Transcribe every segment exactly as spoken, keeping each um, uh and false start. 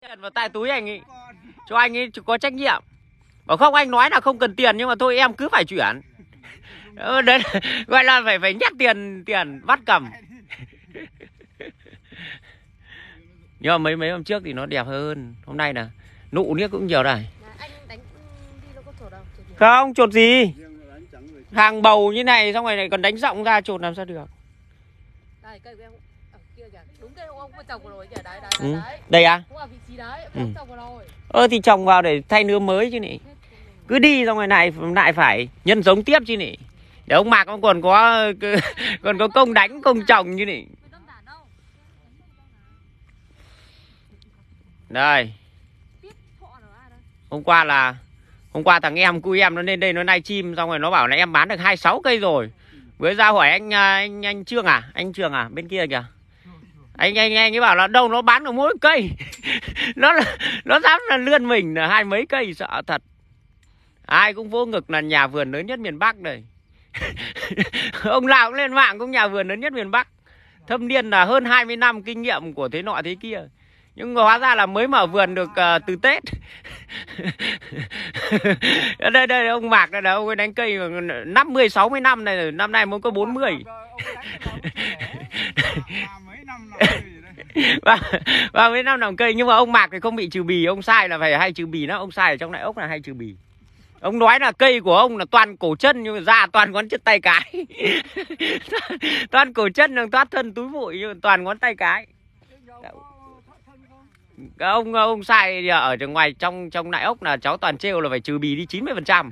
Tiền vào tại túi anh ấy, cho anh ấy có trách nhiệm. Bảo không, anh nói là không cần tiền nhưng mà thôi em cứ phải chuyển. Ừ, đấy gọi là phải phải nhắc tiền tiền bắt cầm. Nhưng mà mấy mấy hôm trước thì nó đẹp hơn. Hôm nay là nụ niếc cũng nhiều này. Không, chột gì. Hàng bầu như này xong rồi này còn đánh giọng ra, chột làm sao được. Đây, cây của em ở kia kìa. Đúng cây ông có trồng rồi kìa. Đấy, đấy, Ừ. đấy. Đây à? Cũng ở vị trí đấy, em Ừ. không trồng rồi. Ơ thì trồng vào để thay nứa mới chứ nhỉ. Cứ đi xong rồi lại lại phải nhân giống tiếp chứ nhỉ. Để ông Mạc ông còn có còn có công đánh công trồng chứ nhỉ. Đây. Hôm qua là hôm qua thằng em cu em nó lên đây nó live stream xong rồi nó bảo là em bán được hai mươi sáu cây rồi. Bữa ra hỏi anh anh anh Trương à, anh Trường à, bên kia kìa. Anh anh anh ấy bảo là đâu nó bán được mỗi cây. nó nó dám là lươn mình là hai mấy cây, sợ thật. Ai cũng vô ngực là nhà vườn lớn nhất miền Bắc đây. Ông nào cũng lên mạng cũng nhà vườn lớn nhất miền Bắc. Thâm niên là hơn hai mươi năm kinh nghiệm của thế nọ thế kia. Nhưng hóa ra là mới mở vườn được uh, từ Tết. đây đây ông Mạc đây là ông ấy đánh cây năm mươi sáu mươi năm này, năm nay mới có bốn mươi. và, và mấy năm làm cây. Nhưng mà ông Mạc thì không bị trừ bì. Ông sai là phải hay trừ bì đó. Ông sai ở trong này ốc là hay trừ bì. Ông nói là cây của ông là toàn cổ chân nhưng mà ra toàn ngón chân tay cái. Toàn cổ chân là toát thân túi bụi nhưng mà toàn ngón tay cái. Ông ông sai ở trong ngoài trong trong nại ốc là cháu toàn trêu là phải trừ bì đi chín mươi phần trăm.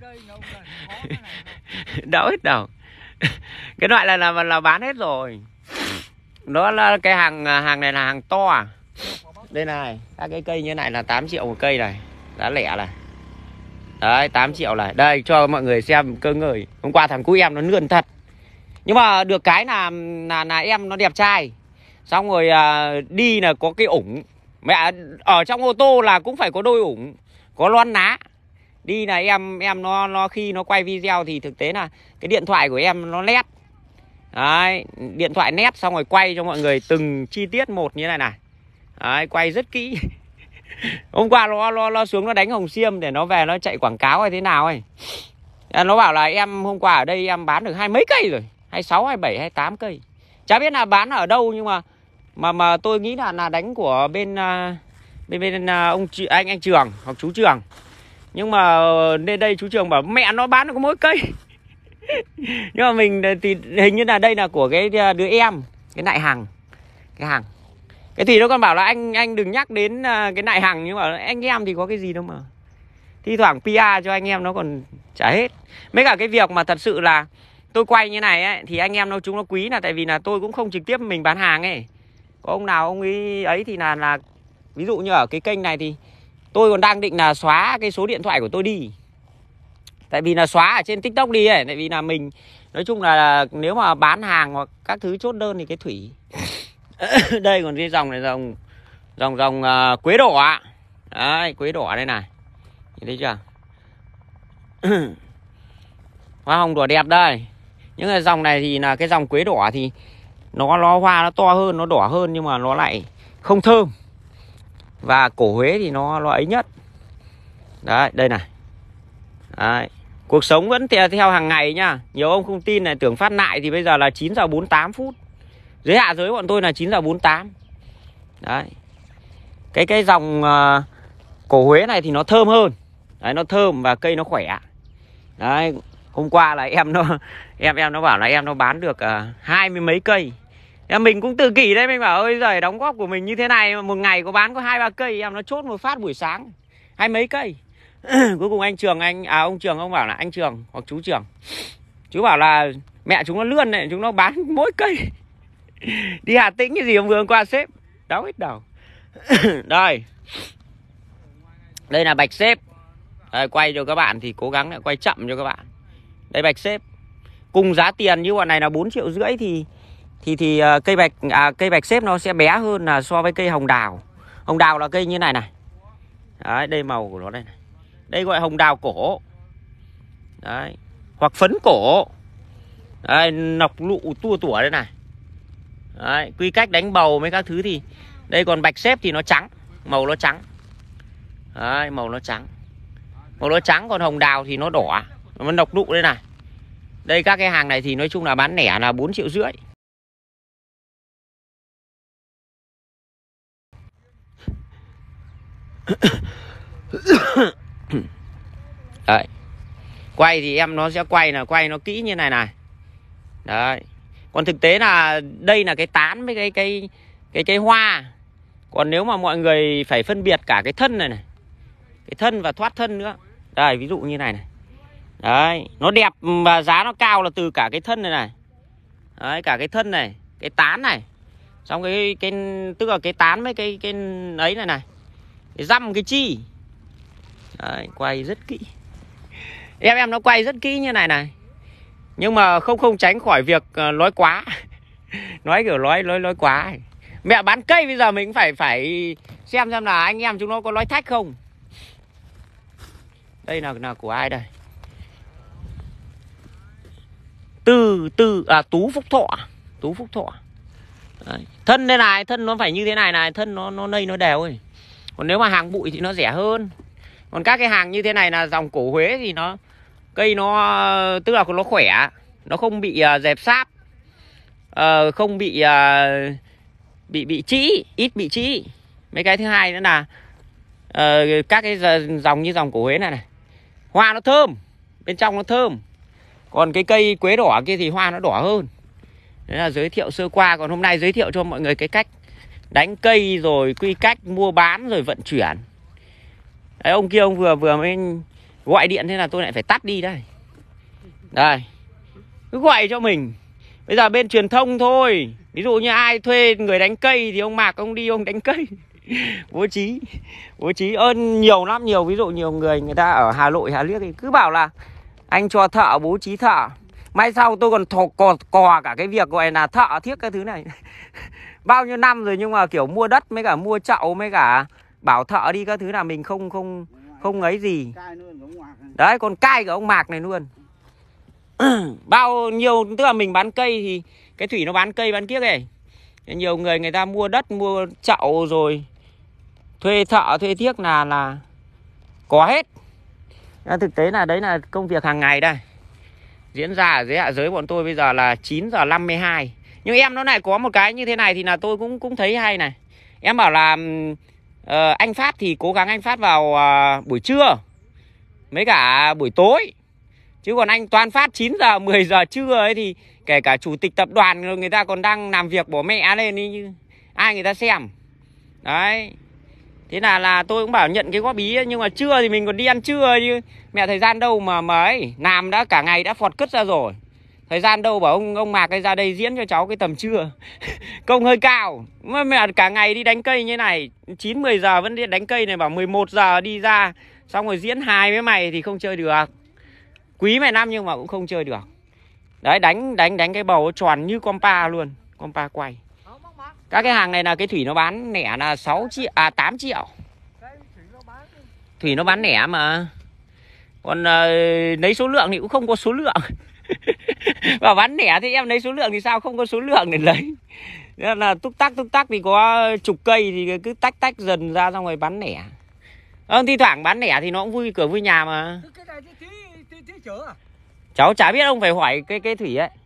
Đâu hết đâu. Cái loại là là là bán hết rồi. Đó là cái hàng hàng này là hàng to à. Đây này, các cái cây như này là tám triệu một cây này, giá lẻ này. Đấy, tám triệu này. Đây cho mọi người xem cơ ngơi. Hôm qua thằng cu em nó lươn thật. Nhưng mà được cái là là, là em nó đẹp trai. Xong rồi à, đi là có cái ủng. Mẹ ở trong ô tô là cũng phải có đôi ủng, có loan ná. Đi là em em nó nó khi nó quay video thì thực tế là cái điện thoại của em nó nét. Đấy, điện thoại nét xong rồi quay cho mọi người từng chi tiết một như này này. Đấy, quay rất kỹ. Hôm qua nó, nó, nó xuống nó đánh hồng xiêm để nó về nó chạy quảng cáo hay thế nào ấy. Nó bảo là em hôm qua ở đây em bán được hai mấy cây rồi, hai mươi sáu, hai mươi bảy, hai mươi tám cây. Chả biết là bán ở đâu nhưng mà mà mà tôi nghĩ là là đánh của bên uh, bên bên uh, ông chị, anh anh Trường hoặc chú Trường. Nhưng mà lên đây chú Trường bảo mẹ nó bán được có mỗi cây. Nhưng mà mình thì hình như là đây là của cái đứa em, cái Nại Hằng, cái Hằng. Cái thì nó còn bảo là anh anh đừng nhắc đến cái Nại Hằng, nhưng mà anh em thì có cái gì đâu mà. Thi thoảng pê e cho anh em nó còn chả hết. Mấy cả cái việc mà thật sự là tôi quay như này ấy, thì anh em nó chúng nó quý là tại vì là tôi cũng không trực tiếp mình bán hàng ấy. Có ông nào ông ấy ấy thì là là ví dụ như ở cái kênh này thì tôi còn đang định là xóa cái số điện thoại của tôi đi. Tại vì là xóa ở trên TikTok đi ấy, tại vì là mình nói chung là nếu mà bán hàng hoặc các thứ chốt đơn thì cái thủy. Đây còn cái dòng này dòng dòng dòng uh, quế đỏ. Đấy, quế đỏ đây này. Nhìn thấy chưa? Hoa hồng đỏ đẹp đây. Nhưng mà dòng này thì là cái dòng quế đỏ thì nó nó hoa nó to hơn, nó đỏ hơn nhưng mà nó lại không thơm. Và cổ Huế thì nó nó ấy nhất. Đấy, đây này. Đấy. Cuộc sống vẫn theo, theo hàng ngày nhá. Nhiều ông không tin này, tưởng phát lại thì bây giờ là chín giờ bốn mươi tám phút. Dưới hạ giới bọn tôi là chín giờ bốn mươi tám. Đấy. Cái cái dòng uh, cổ Huế này thì nó thơm hơn. Đấy, nó thơm và cây nó khỏe. Đấy, hôm qua là em nó em em nó bảo là em nó bán được uh, hai mươi mấy cây. Em mình cũng tự kỷ đấy, mình bảo ơi giời, đóng góp của mình như thế này một ngày có bán có hai ba cây, em nó chốt một phát buổi sáng hai mấy cây. Cuối cùng anh Trường anh à ông Trường ông bảo là anh Trường hoặc chú Trường. Chú bảo là mẹ chúng nó lươn này, chúng nó bán mỗi cây. Đi Hà Tĩnh cái gì ông vừa hôm qua xếp đau hết đầu. Đây. Đây là bạch xếp. Đây, quay cho các bạn thì cố gắng lại quay chậm cho các bạn. Đây bạch xếp. Cùng giá tiền như bọn này là bốn triệu rưỡi thì thì thì uh, cây bạch à, cây bạch xếp nó sẽ bé hơn là so với cây hồng đào. Hồng đào là cây như này này. Đấy, đây màu của nó đây này. Đây gọi hồng đào cổ. Đấy, hoặc phấn cổ. Đây, nọc lụ tua tủa đây này. Đấy, quy cách đánh bầu mấy các thứ thì đây, còn bạch xếp thì nó trắng, màu nó trắng. Đấy, màu nó trắng. Màu nó trắng, còn hồng đào thì nó đỏ, nó nọc đụ đây này. Đây các cái hàng này thì nói chung là bán lẻ là bốn triệu rưỡi. Đấy. Quay thì em nó sẽ quay là quay nó kỹ như này này. Đấy. Còn thực tế là đây là cái tán với cái cái cái cái hoa. Còn nếu mà mọi người phải phân biệt cả cái thân này này, cái thân và thoát thân nữa. Đây, ví dụ như này này. Đấy, nó đẹp và giá nó cao là từ cả cái thân này này. Đấy, cả cái thân này, cái tán này. Xong cái cái tức là cái tán với cái cái ấy này này. Cái răm cái chi. Đấy, quay rất kỹ. Em em nó quay rất kỹ như này này. Nhưng mà không không tránh khỏi việc uh, nói quá. Nói kiểu nói nói nói quá. Mẹ bán cây bây giờ mình phải phải xem xem là anh em chúng nó có nói thách không. Đây là là của ai đây? Từ từ à Tú Phúc Thọ, Tú Phúc Thọ. Đấy. Thân đây này, thân nó phải như thế này này, thân nó nó nây nó đều ấy. Còn nếu mà hàng bụi thì nó rẻ hơn. Còn các cái hàng như thế này là dòng cổ Huế thì nó cây nó tức là nó khỏe, nó không bị uh, dẹp sáp, uh, không bị uh, bị bị trĩ, ít bị trĩ. Mấy cái thứ hai nữa là uh, các cái dòng như dòng cổ Huế này này, hoa nó thơm, bên trong nó thơm. Còn cái cây quế đỏ kia thì hoa nó đỏ hơn. Đấy là giới thiệu sơ qua. Còn hôm nay giới thiệu cho mọi người cái cách đánh cây, rồi quy cách mua bán, rồi vận chuyển. Đấy, ông kia ông vừa vừa mới gọi điện, thế là tôi lại phải tắt đi đây. Đây, cứ gọi cho mình. Bây giờ bên truyền thông thôi. Ví dụ như ai thuê người đánh cây thì ông Mạc ông đi ông đánh cây. Bố trí Bố trí ơn nhiều lắm, nhiều. Ví dụ nhiều người người ta ở Hà Nội, Hà Liếc thì cứ bảo là anh cho thợ, bố trí thợ. Mai sau tôi còn thò cò, cò cả cái việc gọi là thợ thiết cái thứ này. Bao nhiêu năm rồi nhưng mà kiểu mua đất với cả mua chậu với cả bảo thợ đi các thứ là mình không không không ấy gì. Đấy, còn cai cả ông Mạc này luôn. Bao nhiêu, tức là mình bán cây thì cái Thủy nó bán cây bán kiếc này. Nhiều người người ta mua đất, mua chậu rồi thuê thợ, thuê thiếc là là có hết. Thực tế là đấy là công việc hàng ngày đây. Diễn ra ở dưới hạ giới bọn tôi bây giờ là chín giờ năm mươi hai. Nhưng em nó lại có một cái như thế này thì là tôi cũng cũng thấy hay này. Em bảo là uh, anh phát thì cố gắng anh phát vào uh, buổi trưa mấy cả buổi tối. Chứ còn anh toàn phát chín giờ mười giờ trưa ấy thì kể cả chủ tịch tập đoàn người ta còn đang làm việc bỏ mẹ lên đi, như ai người ta xem. Đấy. Thế là là tôi cũng bảo nhận cái góp ý ấy, nhưng mà trưa thì mình còn đi ăn trưa chứ. Mẹ thời gian đâu mà mà ấy, làm đã cả ngày đã phọt cứt ra rồi. Thời gian đâu bảo ông ông Mạc ấy ra đây diễn cho cháu cái tầm trưa. Công hơi cao. Mà mẹ cả ngày đi đánh cây như này, chín mười giờ vẫn đi đánh cây này, bảo mười một giờ đi ra xong rồi diễn hài với mày thì không chơi được. Quý mày năm nhưng mà cũng không chơi được. Đấy, đánh đánh đánh cái bầu tròn như compa luôn, compa quay. Các cái hàng này là cái Thủy nó bán lẻ là sáu triệu à tám triệu. Thủy nó bán lẻ mà. Còn uh, lấy số lượng thì cũng không có số lượng. Và bán lẻ thì em lấy số lượng thì sao không có số lượng để lấy. Nên là túc tắc túc tắc thì có chục cây thì cứ tách tách dần ra xong rồi bán lẻ. Ờ, thi thoảng bán lẻ thì nó cũng vui cửa vui nhà mà. Cháu chả biết, ông phải hỏi cái cái Thủy ấy.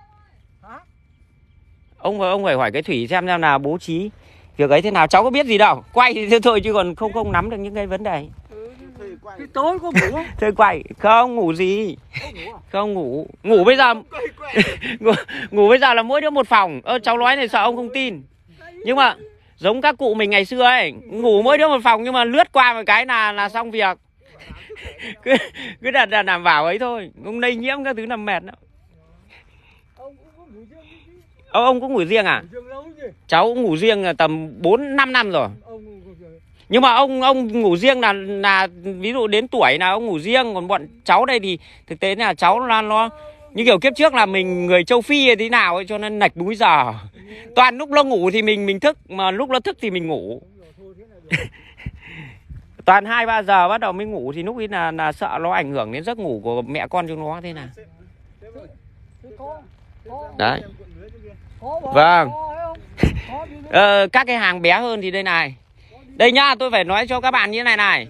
Ông ông phải hỏi cái Thủy xem xem là bố trí việc ấy thế nào. Cháu có biết gì đâu. Quay thì thế thôi chứ còn không không nắm được những cái vấn đề. Cái tối có ngủ không? Thôi quay, không ngủ gì. Không ngủ à? Không ngủ. Ngủ bây giờ ngủ, ngủ bây giờ là mỗi đứa một phòng. Ơ cháu nói này sợ ông không tin. Nhưng mà giống các cụ mình ngày xưa ấy, ngủ mỗi đứa một phòng nhưng mà lướt qua một cái là là xong việc. Cứ cứ đặt đặt đảm bảo ấy thôi, không lây nhiễm các thứ làm mệt lắm. Ông ông cũng ngủ riêng à? Cháu cũng ngủ riêng là tầm bốn năm năm rồi. Nhưng mà ông ông ngủ riêng là là ví dụ đến tuổi là ông ngủ riêng, còn bọn cháu đây thì thực tế là cháu là nó như kiểu kiếp trước là mình người châu Phi hay thế nào ấy, cho nên lệch múi giờ. Toàn lúc nó ngủ thì mình mình thức, mà lúc nó thức thì mình ngủ. Toàn hai ba giờ bắt đầu mới ngủ thì lúc ấy là là sợ nó ảnh hưởng đến giấc ngủ của mẹ con chúng nó thế nào. Đấy. Vâng. Ờ, các cái hàng bé hơn thì đây này. Đây nhá, tôi phải nói cho các bạn như thế này này.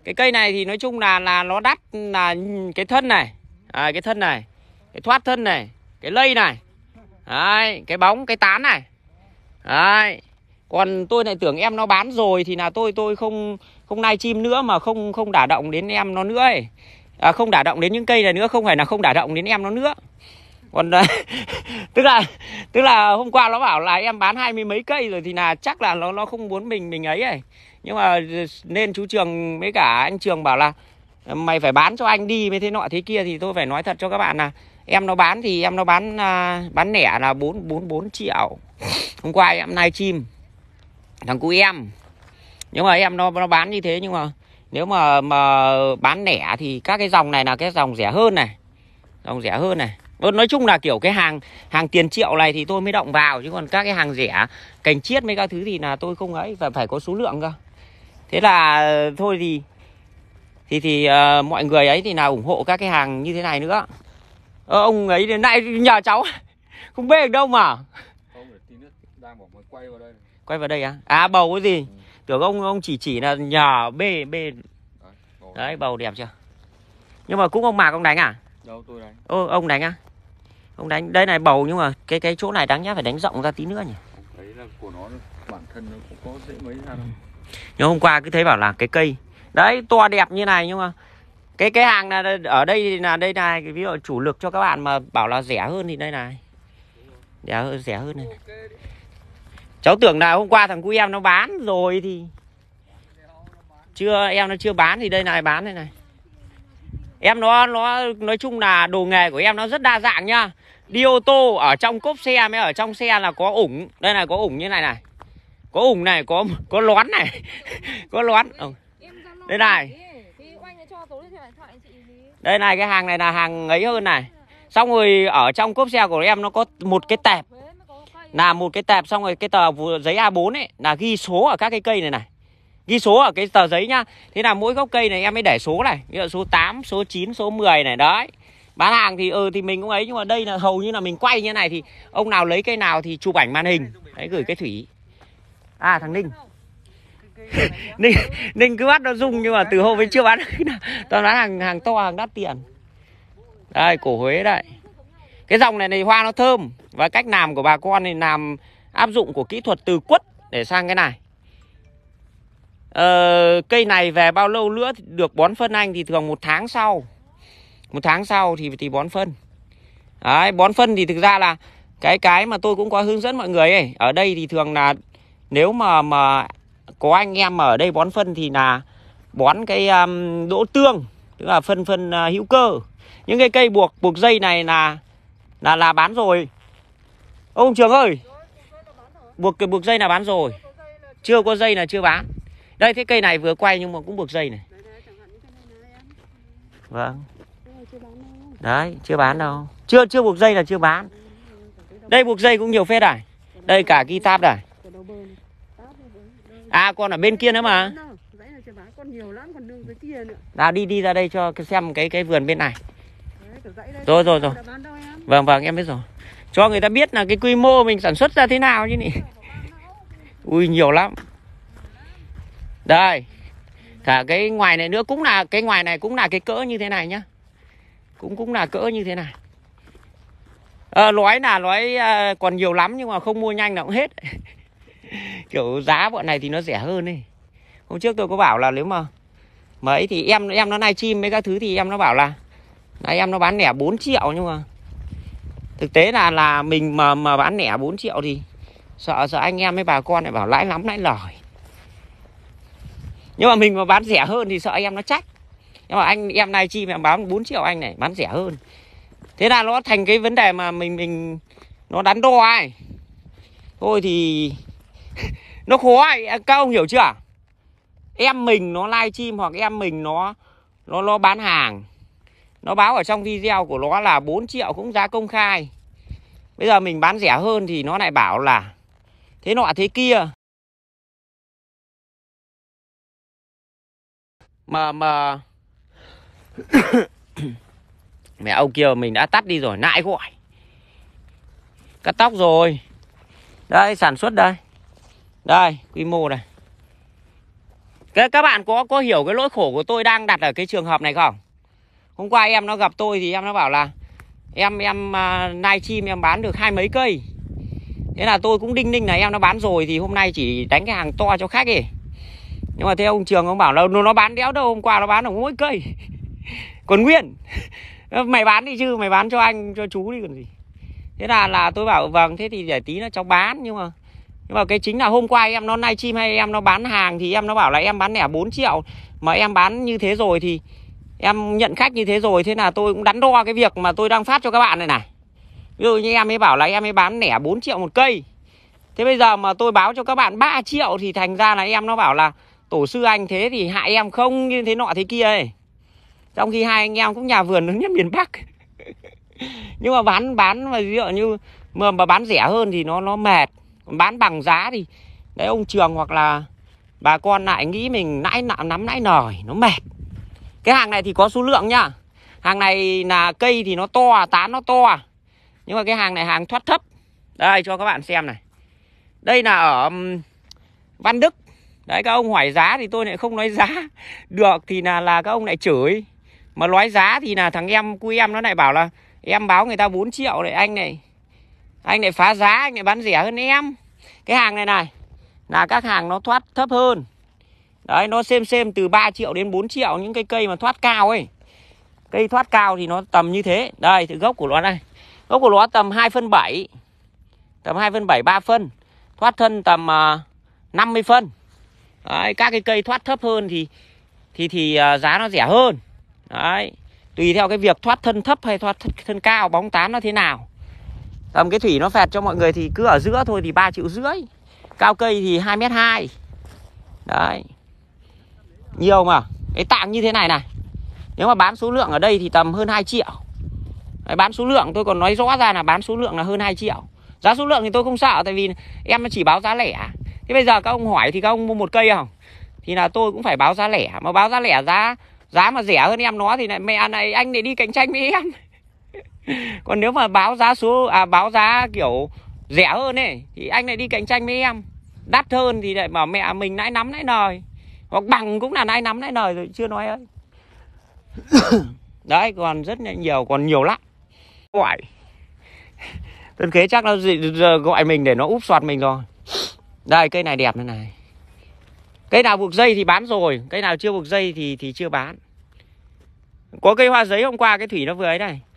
Cái cây này thì nói chung là là nó đắt, là cái thân này, à, cái thân này, cái thoát thân này, cái lây này, đấy, cái bóng, cái tán này, đấy. Còn tôi lại tưởng em nó bán rồi thì là tôi tôi không không live stream nữa, mà không không đả động đến em nó nữa ấy. À, không đả động đến những cây này nữa, không phải là không đả động đến em nó nữa. Còn tức là tức là hôm qua nó bảo là em bán hai mươi mấy cây rồi thì là chắc là nó nó không muốn mình mình ấy ấy. Nhưng mà nên chú Trường với cả anh Trường bảo là mày phải bán cho anh đi với thế nọ thế kia, thì tôi phải nói thật cho các bạn là em nó bán thì em nó bán bán lẻ là bốn bốn bốn triệu. Hôm qua em live stream thằng cu em, nhưng mà em nó nó bán như thế, nhưng mà nếu mà mà bán lẻ thì các cái dòng này là cái dòng rẻ hơn này, dòng rẻ hơn này. Nói chung là kiểu cái hàng hàng tiền triệu này thì tôi mới động vào, chứ còn các cái hàng rẻ cành chiết mấy các thứ thì là tôi không ấy, và phải có số lượng cơ. Thế là thôi thì thì thì uh, mọi người ấy thì nào ủng hộ các cái hàng như thế này nữa. Ờ, ông ấy đến nay nhờ cháu không bê được đâu mà. Không, để tí nữa đang bảo mày quay vào đây. Quay vào đây á? À, bầu cái gì? Ừ. Tưởng ông ông chỉ chỉ là nhờ bê bê. Đấy, bầu, đấy, bầu đẹp chưa? Nhưng mà cũng ông Mạc ông đánh à? Đâu, tôi đánh. Ô, ông đánh á? Ông đánh đây này bầu, nhưng mà cái cái chỗ này đáng nhẽ phải đánh rộng ra tí nữa nhỉ? Đấy là của nó, bản thân nó cũng có dễ mấy ra đâu. Nhưng hôm qua cứ thấy bảo là cái cây đấy to đẹp như này, nhưng mà cái cái hàng là ở đây thì là đây này, ví dụ chủ lực cho các bạn mà bảo là rẻ hơn thì đây này, rẻ hơn rẻ hơn này. Cháu tưởng là hôm qua thằng cu em nó bán rồi thì chưa, em nó chưa bán thì đây này bán đây này. Em nó nó nói chung là đồ nghề của em nó rất đa dạng nhá. Đi ô tô ở trong cốp xe mới ở trong xe là có ủng, đây này có ủng như này này, có ủng này, có có lón này, có lón. Ừ. Đây này, đây này, cái hàng này là hàng ấy hơn này. Xong rồi ở trong cốp xe của em nó có một cái tẹp, là một cái tẹp, xong rồi cái tờ giấy A bốn ấy là ghi số ở các cái cây này này, ghi số ở cái tờ giấy nhá. Thế là mỗi gốc cây này em mới để số này, ví dụ số tám, số chín, số mười này đấy. Bán hàng thì ừ thì mình cũng ấy, nhưng mà đây là hầu như là mình quay như này thì ông nào lấy cây nào thì chụp ảnh màn hình đấy, gửi cái Thủy. À, thằng Ninh Ninh Ninh cứ bắt nó rung, nhưng mà từ hôm đến chưa bán được nào. Toàn bán hàng hàng to, hàng đắt tiền. Đây, cổ Huế đây. Cái dòng này này hoa nó thơm, và cách làm của bà con thì làm áp dụng của kỹ thuật từ quất để sang cái này. Ờ, cây này về bao lâu nữa thì được bón phân anh? Thì thường một tháng sau, một tháng sau thì thì bón phân. Đấy, bón phân thì thực ra là cái cái mà tôi cũng có hướng dẫn mọi người ấy. Ở đây thì thường là nếu mà mà có anh em mà ở đây bón phân thì là bón cái um, đỗ tương, tức là phân phân uh, hữu cơ. Những cái cây buộc buộc dây này là là là bán rồi. Ông Trường ơi, buộc buộc dây là bán rồi, chưa có dây là chưa bán. Đây, cái cây này vừa quay nhưng mà cũng buộc dây này. Vâng. Đấy, chưa bán đâu. Chưa chưa buộc dây là chưa bán. Đây buộc dây cũng nhiều phết này. Đây cả guitar này. À, còn ở bên kia nữa mà. Nào đi đi ra đây cho xem cái cái vườn bên này. Rồi rồi rồi. Vâng vâng, em biết rồi. Cho người ta biết là cái quy mô mình sản xuất ra thế nào chứ nhỉ. Ui, nhiều lắm. Đây. Cả cái ngoài này nữa cũng là, cái ngoài này cũng là cái cỡ như thế này nhá. Cũng cũng là cỡ như thế này. À, nói là nói à, còn nhiều lắm nhưng mà không mua nhanh là cũng hết. Kiểu giá bọn này thì nó rẻ hơn ấy. Hôm trước tôi có bảo là nếu mà mà ấy thì em em nó live stream mấy các thứ thì em nó bảo là đấy, em nó bán lẻ bốn triệu, nhưng mà thực tế là là mình mà mà bán lẻ bốn triệu thì sợ sợ anh em với bà con lại bảo lãi lắm lãi lời. Nhưng mà mình mà bán rẻ hơn thì sợ em nó trách. Nhưng mà anh em live stream em bán bốn triệu, anh này bán rẻ hơn. Thế là nó thành cái vấn đề mà mình mình nó đắn đo ai. Thôi thì nó khó ấy, các ông hiểu chưa? Em mình nó live stream hoặc em mình nó nó nó bán hàng, nó báo ở trong video của nó là bốn triệu cũng giá công khai. Bây giờ mình bán rẻ hơn thì nó lại bảo là thế nọ thế kia. Mà mà mẹ ông kia mình đã tắt đi rồi, nại gọi. Cắt tóc rồi. Đây, sản xuất đây. Đây, quy mô này. Các, các bạn có có hiểu cái nỗi khổ của tôi đang đặt ở cái trường hợp này không? Hôm qua em nó gặp tôi thì em nó bảo là em em uh, live stream em bán được hai mấy cây. Thế là tôi cũng đinh ninh là em nó bán rồi thì hôm nay chỉ đánh cái hàng to cho khách ấy. Nhưng mà thế ông Trường ông bảo là nó bán đéo đâu, hôm qua nó bán được mỗi cây còn nguyên. Mày bán đi chứ, mày bán cho anh cho chú đi còn gì. Thế là là tôi bảo vâng, thế thì để tí nó cháu bán. Nhưng mà nhưng mà cái chính là hôm qua em nó live stream hay em nó bán hàng thì em nó bảo là em bán lẻ bốn triệu. Mà em bán như thế rồi thì em nhận khách như thế rồi, thế là tôi cũng đắn đo cái việc mà tôi đang phát cho các bạn này này. Ví dụ như em ấy bảo là em ấy bán lẻ bốn triệu một cây. Thế bây giờ mà tôi báo cho các bạn ba triệu thì thành ra là em nó bảo là tổ sư anh thế thì hại em không, như thế nọ thế kia ấy. Trong khi hai anh em cũng nhà vườn lớn nhất miền Bắc. Nhưng mà bán bán mà ví dụ như mà, mà bán rẻ hơn thì nó nó mệt. Còn bán bằng giá thì đấy ông Trường hoặc là bà con lại nghĩ mình nãi nắm nãi nòi, nó mệt. Cái hàng này thì có số lượng nhá. Hàng này là cây thì nó to, tán nó to. Nhưng mà cái hàng này hàng thoát thấp. Đây cho các bạn xem này. Đây là ở um, Văn Đức. Đấy các ông hỏi giá thì tôi lại không nói giá. Được thì là là các ông lại chửi. Mà nói giá thì là thằng em cu em nó lại bảo là em báo người ta bốn triệu này, anh này anh lại phá giá, anh lại bán rẻ hơn em. Cái hàng này này là các hàng nó thoát thấp hơn. Đấy nó xem xem từ ba triệu đến bốn triệu. Những cái cây mà thoát cao ấy, cây thoát cao thì nó tầm như thế. Đây thì gốc của nó đây. Gốc của nó tầm hai phân bảy. Tầm hai phân bảy, ba phân. Thoát thân tầm uh, năm mươi phân. Đấy, các cái cây thoát thấp hơn thì thì thì uh, giá nó rẻ hơn. Đấy, tùy theo cái việc thoát thân thấp hay thoát thân cao, bóng tán nó thế nào. Tầm cái thủy nó phẹt cho mọi người thì cứ ở giữa thôi thì ba triệu rưỡi. Cao cây thì hai mét hai. Đấy. Nhiều mà. Cái tạng như thế này này, nếu mà bán số lượng ở đây thì tầm hơn hai triệu. Đấy, bán số lượng tôi còn nói rõ ra là bán số lượng là hơn hai triệu. Giá số lượng thì tôi không sợ, tại vì em chỉ báo giá lẻ. Thế bây giờ các ông hỏi thì các ông mua một cây không? Thì là tôi cũng phải báo giá lẻ. Mà báo giá lẻ giá giá mà rẻ hơn em nó thì lại mẹ này anh lại đi cạnh tranh với em. Còn nếu mà báo giá số à báo giá kiểu rẻ hơn ấy thì anh lại đi cạnh tranh với em. Đắt hơn thì lại bảo mẹ mình nãi nắm nãi nời. Hoặc bằng cũng là nãi nắm nãi nời rồi, chưa nói ấy. Đấy, còn rất là nhiều, còn nhiều lắm. Gọi Tân Khế chắc nó gọi mình để nó úp soạt mình rồi. Đây cây này đẹp này này. Cây nào buộc dây thì bán rồi, cây nào chưa buộc dây thì thì chưa bán. Có cây hoa giấy hôm qua cái thủy nó vừa ấy này.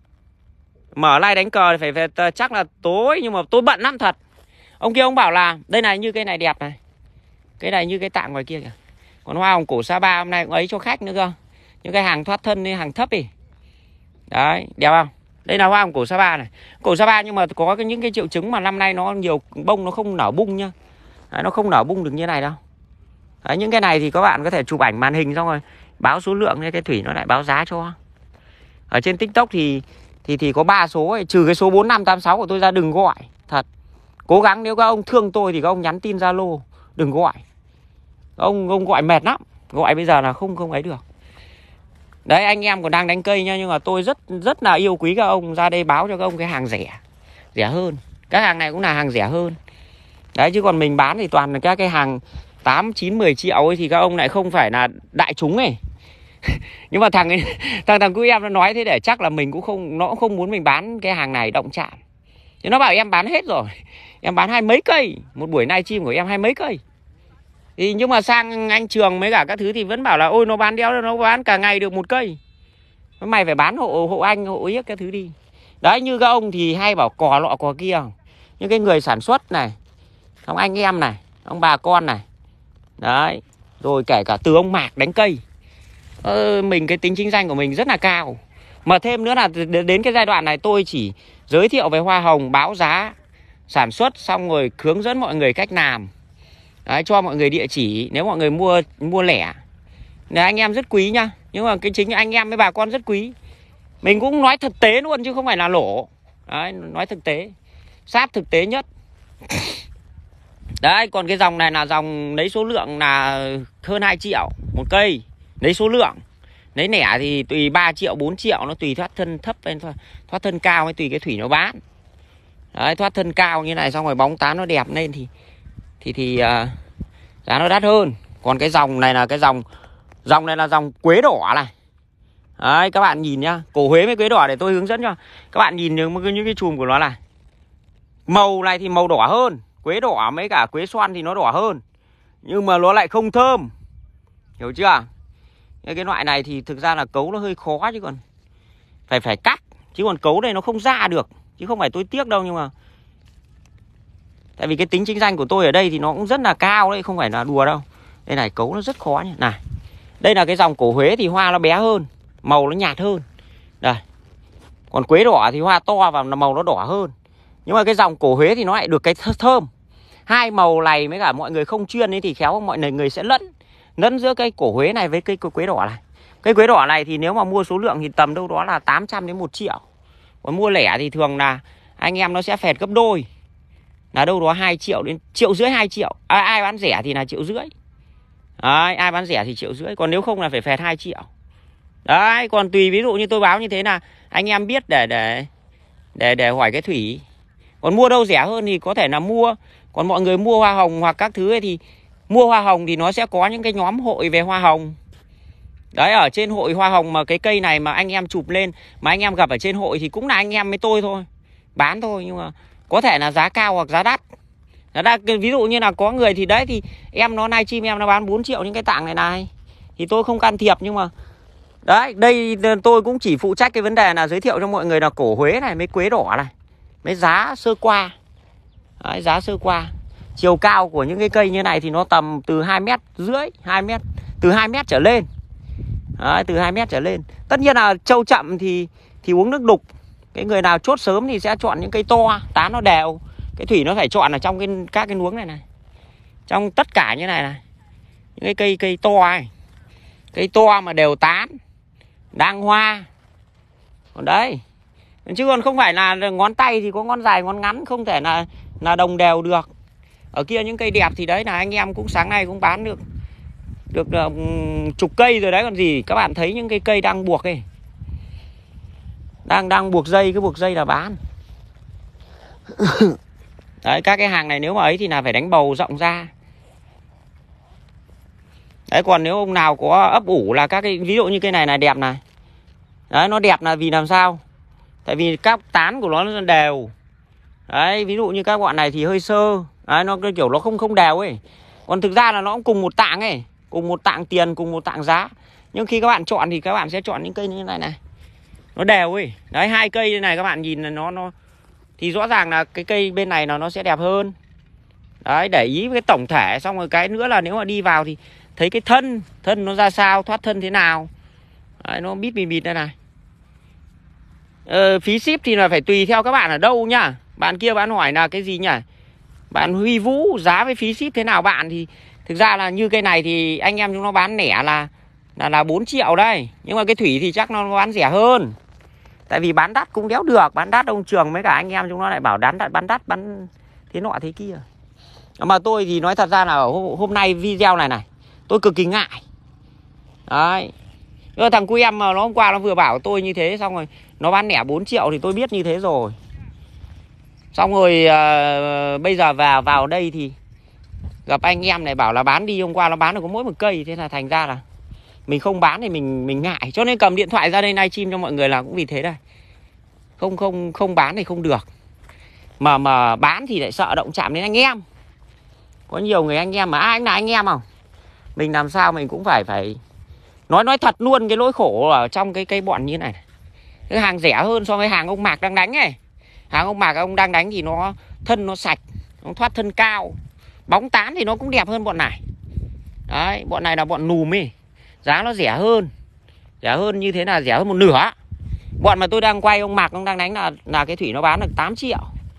Mở like đánh cờ thì phải, phải chắc là tối, nhưng mà tôi bận lắm thật. Ông kia ông bảo là đây này, như cây này đẹp này. Cây này như cái tạng ngoài kia kìa. Còn hoa hồng cổ Sapa hôm nay cũng ấy cho khách nữa cơ. Những cái hàng thoát thân, hàng thấp đi. Đấy, đẹp không? Đây là hoa hồng cổ Sapa này. Cổ Sapa nhưng mà có cái, những cái triệu chứng mà năm nay nó nhiều bông nó không nở bung nhá. Đấy, nó không nở bung được như này đâu. Đấy, những cái này thì các bạn có thể chụp ảnh màn hình xong rồi báo số lượng, cái thủy nó lại báo giá cho. Ở trên TikTok thì thì thì có ba số ấy, trừ cái số bốn năm tám sáu của tôi ra đừng gọi. Thật. Cố gắng nếu các ông thương tôi thì các ông nhắn tin Zalo, đừng gọi. Ông ông gọi mệt lắm, gọi bây giờ là không không ấy được. Đấy, anh em còn đang đánh cây nha, nhưng mà tôi rất rất là yêu quý các ông, ra đây báo cho các ông cái hàng rẻ, rẻ hơn. Các hàng này cũng là hàng rẻ hơn. Đấy, chứ còn mình bán thì toàn là các cái hàng tám, chín, mười triệu ấy thì các ông lại không phải là đại chúng ấy. Nhưng mà thằng ấy, thằng thằng cu em nó nói thế để chắc là mình cũng không, nó cũng không muốn mình bán cái hàng này động chạm. Thế nó bảo em bán hết rồi, em bán hai mấy cây, một buổi live stream của em hai mấy cây. Thì nhưng mà sang anh Trường mấy cả các thứ thì vẫn bảo là ôi nó bán đéo, nó bán cả ngày được một cây. Mày phải bán hộ hộ anh, hộ yếc cái thứ đi. Đấy, như các ông thì hay bảo cò lọ cò kia. Những cái người sản xuất này, ông anh em này, ông bà con này. Đấy, rồi kể cả từ ông Mạc đánh cây. Ờ, mình cái tính chính danh của mình rất là cao. Mà thêm nữa là đến cái giai đoạn này tôi chỉ giới thiệu về hoa hồng, báo giá, sản xuất, xong rồi hướng dẫn mọi người cách làm. Đấy, cho mọi người địa chỉ nếu mọi người mua mua lẻ. Đấy, anh em rất quý nhá. Nhưng mà cái chính anh em với bà con rất quý. Mình cũng nói thực tế luôn chứ không phải là lỗ. Đấy, nói thực tế, sát thực tế nhất. Đấy, còn cái dòng này là dòng lấy số lượng là hơn hai triệu một cây. Lấy số lượng. Lấy lẻ thì tùy ba triệu, bốn triệu, nó tùy thoát thân thấp lên thôi. Thoát thân cao hay tùy cái thủy nó bán. Đấy, thoát thân cao như này xong rồi bóng tán nó đẹp lên thì thì thì uh, giá nó đắt hơn. Còn cái dòng này là cái dòng Dòng này là dòng quế đỏ này. Đấy, các bạn nhìn nhá. Cổ Huế với quế đỏ để tôi hướng dẫn cho. Các bạn nhìn những, những cái chùm của nó này. Màu này thì màu đỏ hơn. Quế đỏ mấy cả quế xoan thì nó đỏ hơn. Nhưng mà nó lại không thơm. Hiểu chưa? Cái loại này thì thực ra là cấu nó hơi khó chứ còn. Phải phải cắt. Chứ còn cấu này nó không ra được. Chứ không phải tôi tiếc đâu nhưng mà. Tại vì cái tính chính danh của tôi ở đây thì nó cũng rất là cao đấy. Không phải là đùa đâu. Đây này cấu nó rất khó nhỉ. Này. Đây là cái dòng cổ Huế thì hoa nó bé hơn. Màu nó nhạt hơn. Đây. Còn quế đỏ thì hoa to và màu nó đỏ hơn. Nhưng mà cái dòng cổ Huế thì nó lại được cái thơm. Hai màu này với cả mọi người không chuyên ấy thì khéo mọi người người sẽ lẫn. Lẫn giữa cây cổ Huế này với cây quế đỏ này. Cây quế đỏ này thì nếu mà mua số lượng thì tầm đâu đó là tám trăm đến một triệu. Còn mua lẻ thì thường là anh em nó sẽ phẹt gấp đôi. Là đâu đó hai triệu đến triệu rưỡi hai triệu. À, ai bán rẻ thì là triệu rưỡi. Đấy, ai bán rẻ thì triệu rưỡi. Còn nếu không là phải phẹt hai triệu. Đấy, còn tùy ví dụ như tôi báo như thế là anh em biết để để để để hỏi cái Thủy. Còn mua đâu rẻ hơn thì có thể là mua. Còn mọi người mua hoa hồng hoặc các thứ ấy thì mua hoa hồng thì nó sẽ có những cái nhóm hội về hoa hồng. Đấy, ở trên hội hoa hồng mà cái cây này mà anh em chụp lên mà anh em gặp ở trên hội thì cũng là anh em với tôi thôi. Bán thôi nhưng mà có thể là giá cao hoặc giá đắt. Giá đắt ví dụ như là có người thì đấy thì em nó livestream em nó bán bốn triệu những cái tảng này này. Thì tôi không can thiệp nhưng mà đấy, đây tôi cũng chỉ phụ trách cái vấn đề là giới thiệu cho mọi người là cổ Huế này, mấy quế đỏ này, mấy giá sơ qua. Đấy, giá sơ qua. Chiều cao của những cái cây như này thì nó tầm từ hai mét rưỡi, hai mét, từ hai mét trở lên. Đấy, từ hai mét trở lên. Tất nhiên là trâu chậm thì thì uống nước đục. Cái người nào chốt sớm thì sẽ chọn những cây to, tán nó đều. Cái Thủy nó phải chọn ở trong cái các cái luống này này. Trong tất cả như này này. Những cái cây cây to này. Cây to mà đều tán, đang hoa. Còn đấy. Chứ còn không phải là ngón tay thì có ngón dài ngón ngắn, không thể là là đồng đều được. Ở kia những cây đẹp thì đấy là anh em cũng sáng nay cũng bán được được uh, chục cây rồi đấy còn gì. Các bạn thấy những cái cây đang buộc ấy, đang đang buộc dây, cái buộc dây là bán. Đấy, các cái hàng này nếu mà ấy thì là phải đánh bầu rộng ra. Đấy, còn nếu ông nào có ấp ủ là các cái ví dụ như cây này là đẹp này. Đấy, nó đẹp là vì làm sao? Tại vì các tán của nó đều. Đấy, ví dụ như các bọn này thì hơi sơ. Đấy, nó kiểu nó không không đều ấy. Còn thực ra là nó cũng cùng một tạng ấy, cùng một tạng tiền, cùng một tạng giá. Nhưng khi các bạn chọn thì các bạn sẽ chọn những cây như này này. Nó đều ấy. Đấy, hai cây này các bạn nhìn là nó nó thì rõ ràng là cái cây bên này là nó sẽ đẹp hơn. Đấy, để ý với cái tổng thể. Xong rồi cái nữa là nếu mà đi vào thì thấy cái thân, thân nó ra sao, thoát thân thế nào. Đấy, nó bít bịt bịt đây này. Ờ, phí ship thì là phải tùy theo các bạn ở đâu nhá. Bạn kia bạn hỏi là cái gì nhỉ? Bạn Huy Vũ giá với phí ship thế nào bạn thì thực ra là như cây này thì anh em chúng nó bán lẻ là là là bốn triệu đây. Nhưng mà cái Thủy thì chắc nó bán rẻ hơn. Tại vì bán đắt cũng đéo được, bán đắt ông Trường mấy cả anh em chúng nó lại bảo bán đắt bán đắt bán thế nọ thế kia. Mà tôi thì nói thật ra là hôm nay video này này tôi cực kỳ ngại. Đấy. Nhưng mà thằng cu em mà nó hôm qua nó vừa bảo tôi như thế, xong rồi nó bán lẻ bốn triệu thì tôi biết như thế rồi. Xong rồi uh, bây giờ vào vào đây thì gặp anh em này bảo là bán đi, hôm qua nó bán được có mỗi một cây, thế là thành ra là mình không bán thì mình mình ngại, cho nên cầm điện thoại ra đây livestream cho mọi người là cũng vì thế đây. Không không không bán thì không được. Mà mà bán thì lại sợ động chạm đến anh em. Có nhiều người anh em mà ai cũng là anh em không? Mình làm sao mình cũng phải phải nói nói thật luôn cái nỗi khổ ở trong cái cây bọn như này. Cái hàng rẻ hơn so với hàng ông Mạc đang đánh ấy. Hàng ông Mạc ông đang đánh thì nó thân nó sạch, nó thoát thân cao, bóng tán thì nó cũng đẹp hơn bọn này. Đấy, bọn này là bọn nùm ấy. Giá nó rẻ hơn. Rẻ hơn như thế là rẻ hơn một nửa. Bọn mà tôi đang quay ông Mạc ông đang đánh là là cái Thủy nó bán được tám triệu.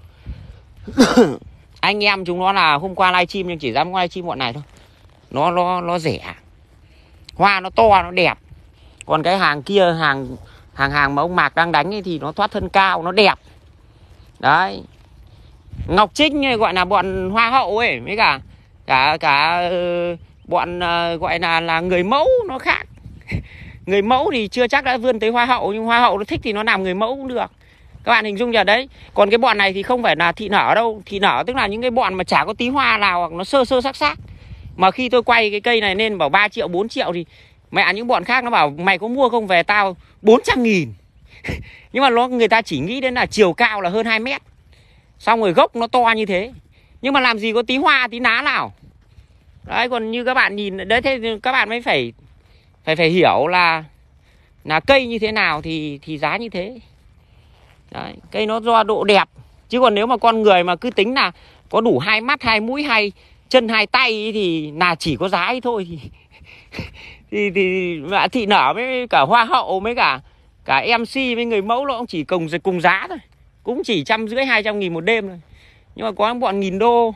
Anh em chúng nó là hôm qua livestream nhưng chỉ dám livestream bọn này thôi. Nó nó nó rẻ. Hoa nó to nó đẹp. Còn cái hàng kia hàng hàng hàng mà ông Mạc đang đánh ấy thì nó thoát thân cao, nó đẹp. Đấy. Ngọc Trinh ấy, gọi là bọn hoa hậu ấy, với cả cả cả uh, bọn uh, gọi là là người mẫu nó khác. Người mẫu thì chưa chắc đã vươn tới hoa hậu, nhưng hoa hậu nó thích thì nó làm người mẫu cũng được. Các bạn hình dung ra đấy. Còn cái bọn này thì không phải là thị nở đâu. Thị nở tức là những cái bọn mà chả có tí hoa nào hoặc nó sơ sơ sắc sắc. Mà khi tôi quay cái cây này nên bảo ba triệu bốn triệu thì mẹ những bọn khác nó bảo mày có mua không, về tao bốn trăm nghìn. Nhưng mà nó người ta chỉ nghĩ đến là chiều cao là hơn hai mét, xong rồi gốc nó to như thế, nhưng mà làm gì có tí hoa tí ná nào. Đấy, còn như các bạn nhìn đấy, thế các bạn mới phải phải phải hiểu là là cây như thế nào thì thì giá như thế. Đấy, cây nó do độ đẹp, chứ còn nếu mà con người mà cứ tính là có đủ hai mắt hai mũi hai chân hai tay ấy, thì là chỉ có giá ấy thôi thì thì thì mẹ thị nở với cả hoa hậu với cả cả em xê với người mẫu nó cũng chỉ cùng cùng giá thôi, cũng chỉ trăm rưỡi hai trăm nghìn một đêm thôi, nhưng mà có bọn nghìn đô.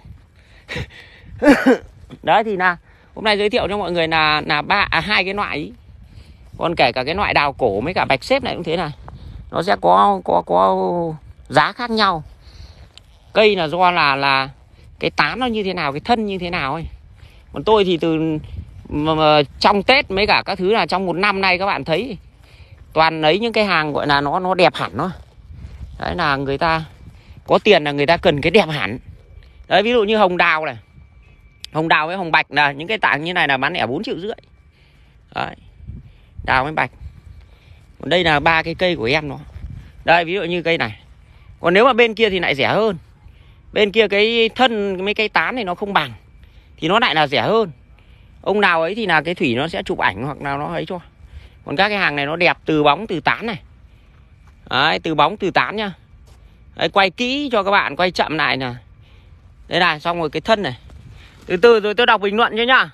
Đấy thì là hôm nay giới thiệu cho mọi người là là ba à, hai cái loại ý. Còn kể cả cái loại đào cổ với cả bạch xếp này cũng thế này, nó sẽ có có có giá khác nhau. Cây là do là là cái tán nó như thế nào, cái thân như thế nào ấy. Còn tôi thì từ mà, mà, trong Tết mấy cả các thứ là trong một năm nay các bạn thấy toàn lấy những cái hàng gọi là nó nó đẹp hẳn nó. Đấy là người ta có tiền là người ta cần cái đẹp hẳn. Đấy, ví dụ như hồng đào này, hồng đào với hồng bạch là những cái tảng như này là bán lẻ bốn triệu rưỡi. Đấy, đào với bạch. Còn đây là ba cái cây của em nó. Đây, ví dụ như cây này. Còn nếu mà bên kia thì lại rẻ hơn. Bên kia cái thân mấy cây tán này nó không bằng thì nó lại là rẻ hơn. Ông nào ấy thì là cái Thủy nó sẽ chụp ảnh hoặc nào nó ấy cho. Còn các cái hàng này nó đẹp từ bóng từ tán này. Đấy, từ bóng từ tán nha. Đấy, quay kỹ cho các bạn, quay chậm lại nè. Đây này, xong rồi cái thân này. Từ từ rồi tôi đọc bình luận cho nhá.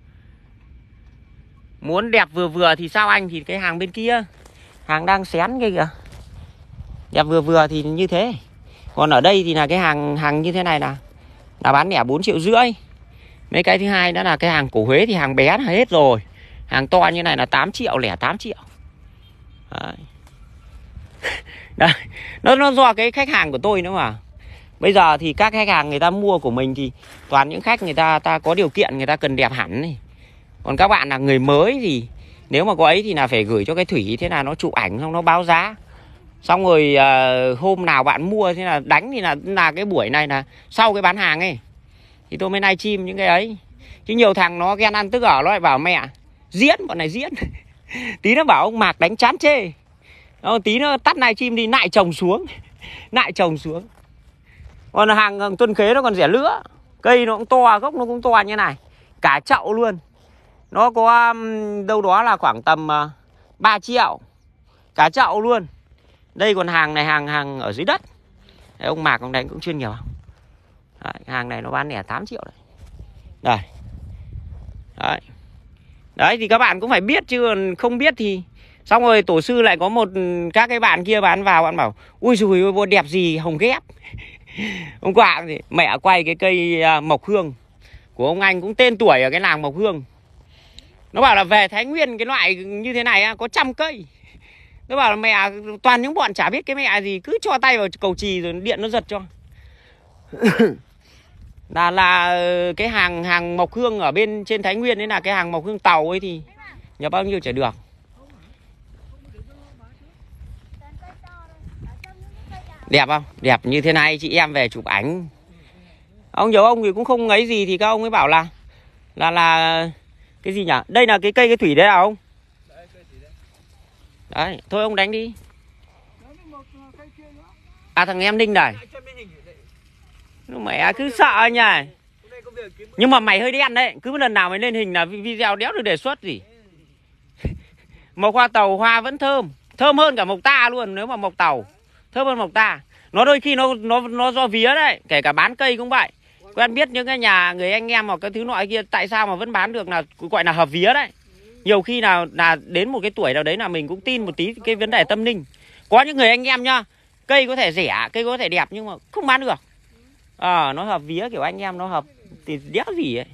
Muốn đẹp vừa vừa thì sao anh, thì cái hàng bên kia, hàng đang xén kia kìa, đẹp vừa vừa thì như thế. Còn ở đây thì là cái hàng hàng như thế này là là bán lẻ bốn triệu rưỡi. Mấy cái thứ hai đó là cái hàng cổ Huế thì hàng bé là hết rồi. Hàng to như này là tám triệu, lẻ tám triệu. Đấy. Đấy. Nó, nó do cái khách hàng của tôi nữa mà. Bây giờ thì các khách hàng người ta mua của mình thì toàn những khách người ta ta có điều kiện, người ta cần đẹp hẳn này. Còn các bạn là người mới thì nếu mà có ấy thì là phải gửi cho cái Thủy, thế là nó chụp ảnh xong nó báo giá. Xong rồi uh, hôm nào bạn mua thế là đánh thì là là cái buổi này là sau cái bán hàng ấy thì tôi mới live stream những cái ấy. Chứ nhiều thằng nó ghen ăn tức ở, nó lại bảo mẹ diễn, bọn này diễn. Tí nó bảo ông Mạc đánh chán chê. Đó, tí nó tắt live stream đi lại chồng xuống. Lại chồng xuống. Còn hàng, hàng Tuân Khế nó còn rẻ lnữa. Cây nó cũng to, gốc nó cũng to như này. Cả chậu luôn. Nó có um, đâu đó là khoảng tầm uh, ba triệu. Cả chậu luôn. Đây còn hàng này, hàng hàng ở dưới đất. Đấy, ông Mạc ông đánh cũng chuyên nghiệp. Đấy, hàng này nó bán lẻ tám triệu đấy. Đây. Đấy. Đấy thì các bạn cũng phải biết, chứ không biết thì xong rồi tổ sư lại có một các cái bạn kia bán vào, bạn bảo ui dồi ôi đẹp gì hồng ghép. Hôm qua thì mẹ quay cái cây mộc hương của ông anh cũng tên tuổi ở cái làng Mộc Hương. Nó bảo là về Thái Nguyên cái loại như thế này có trăm cây. Nó bảo là mẹ toàn những bọn chả biết cái mẹ gì, cứ cho tay vào cầu chì rồi điện nó giật cho. Là là cái hàng hàng Mộc Hương ở bên trên Thái Nguyên đấy, là cái hàng Mộc Hương tàu ấy thì nhập bao nhiêu chả được. Đẹp không? Đẹp như thế này chị em về chụp ảnh. Ông nhiều ông thì cũng không ấy gì thì các ông ấy bảo là là là cái gì nhỉ? Đây là cái cây cái Thủy đấy à ông? Đấy, thôi ông đánh đi. À thằng em Ninh này. Mẹ cứ sợ nhỉ. Nhưng mà mày hơi đen đấy, cứ lần nào mày lên hình là video đéo được đề xuất gì. Mộc hoa tàu hoa vẫn thơm, thơm hơn cả mộc ta luôn. Nếu mà mộc tàu thơm hơn mộc ta. Nó đôi khi nó nó nó do vía đấy, kể cả bán cây cũng vậy. Quen biết những cái nhà người anh em hoặc cái thứ nọ kia tại sao mà vẫn bán được là gọi là hợp vía đấy. Nhiều khi nào là đến một cái tuổi nào đấy là mình cũng tin một tí cái vấn đề tâm linh. Có những người anh em nhá, cây có thể rẻ, cây có thể đẹp nhưng mà không bán được. Ờ, à, nó hợp vía kiểu anh em nó hợp thì đéo gì ấy.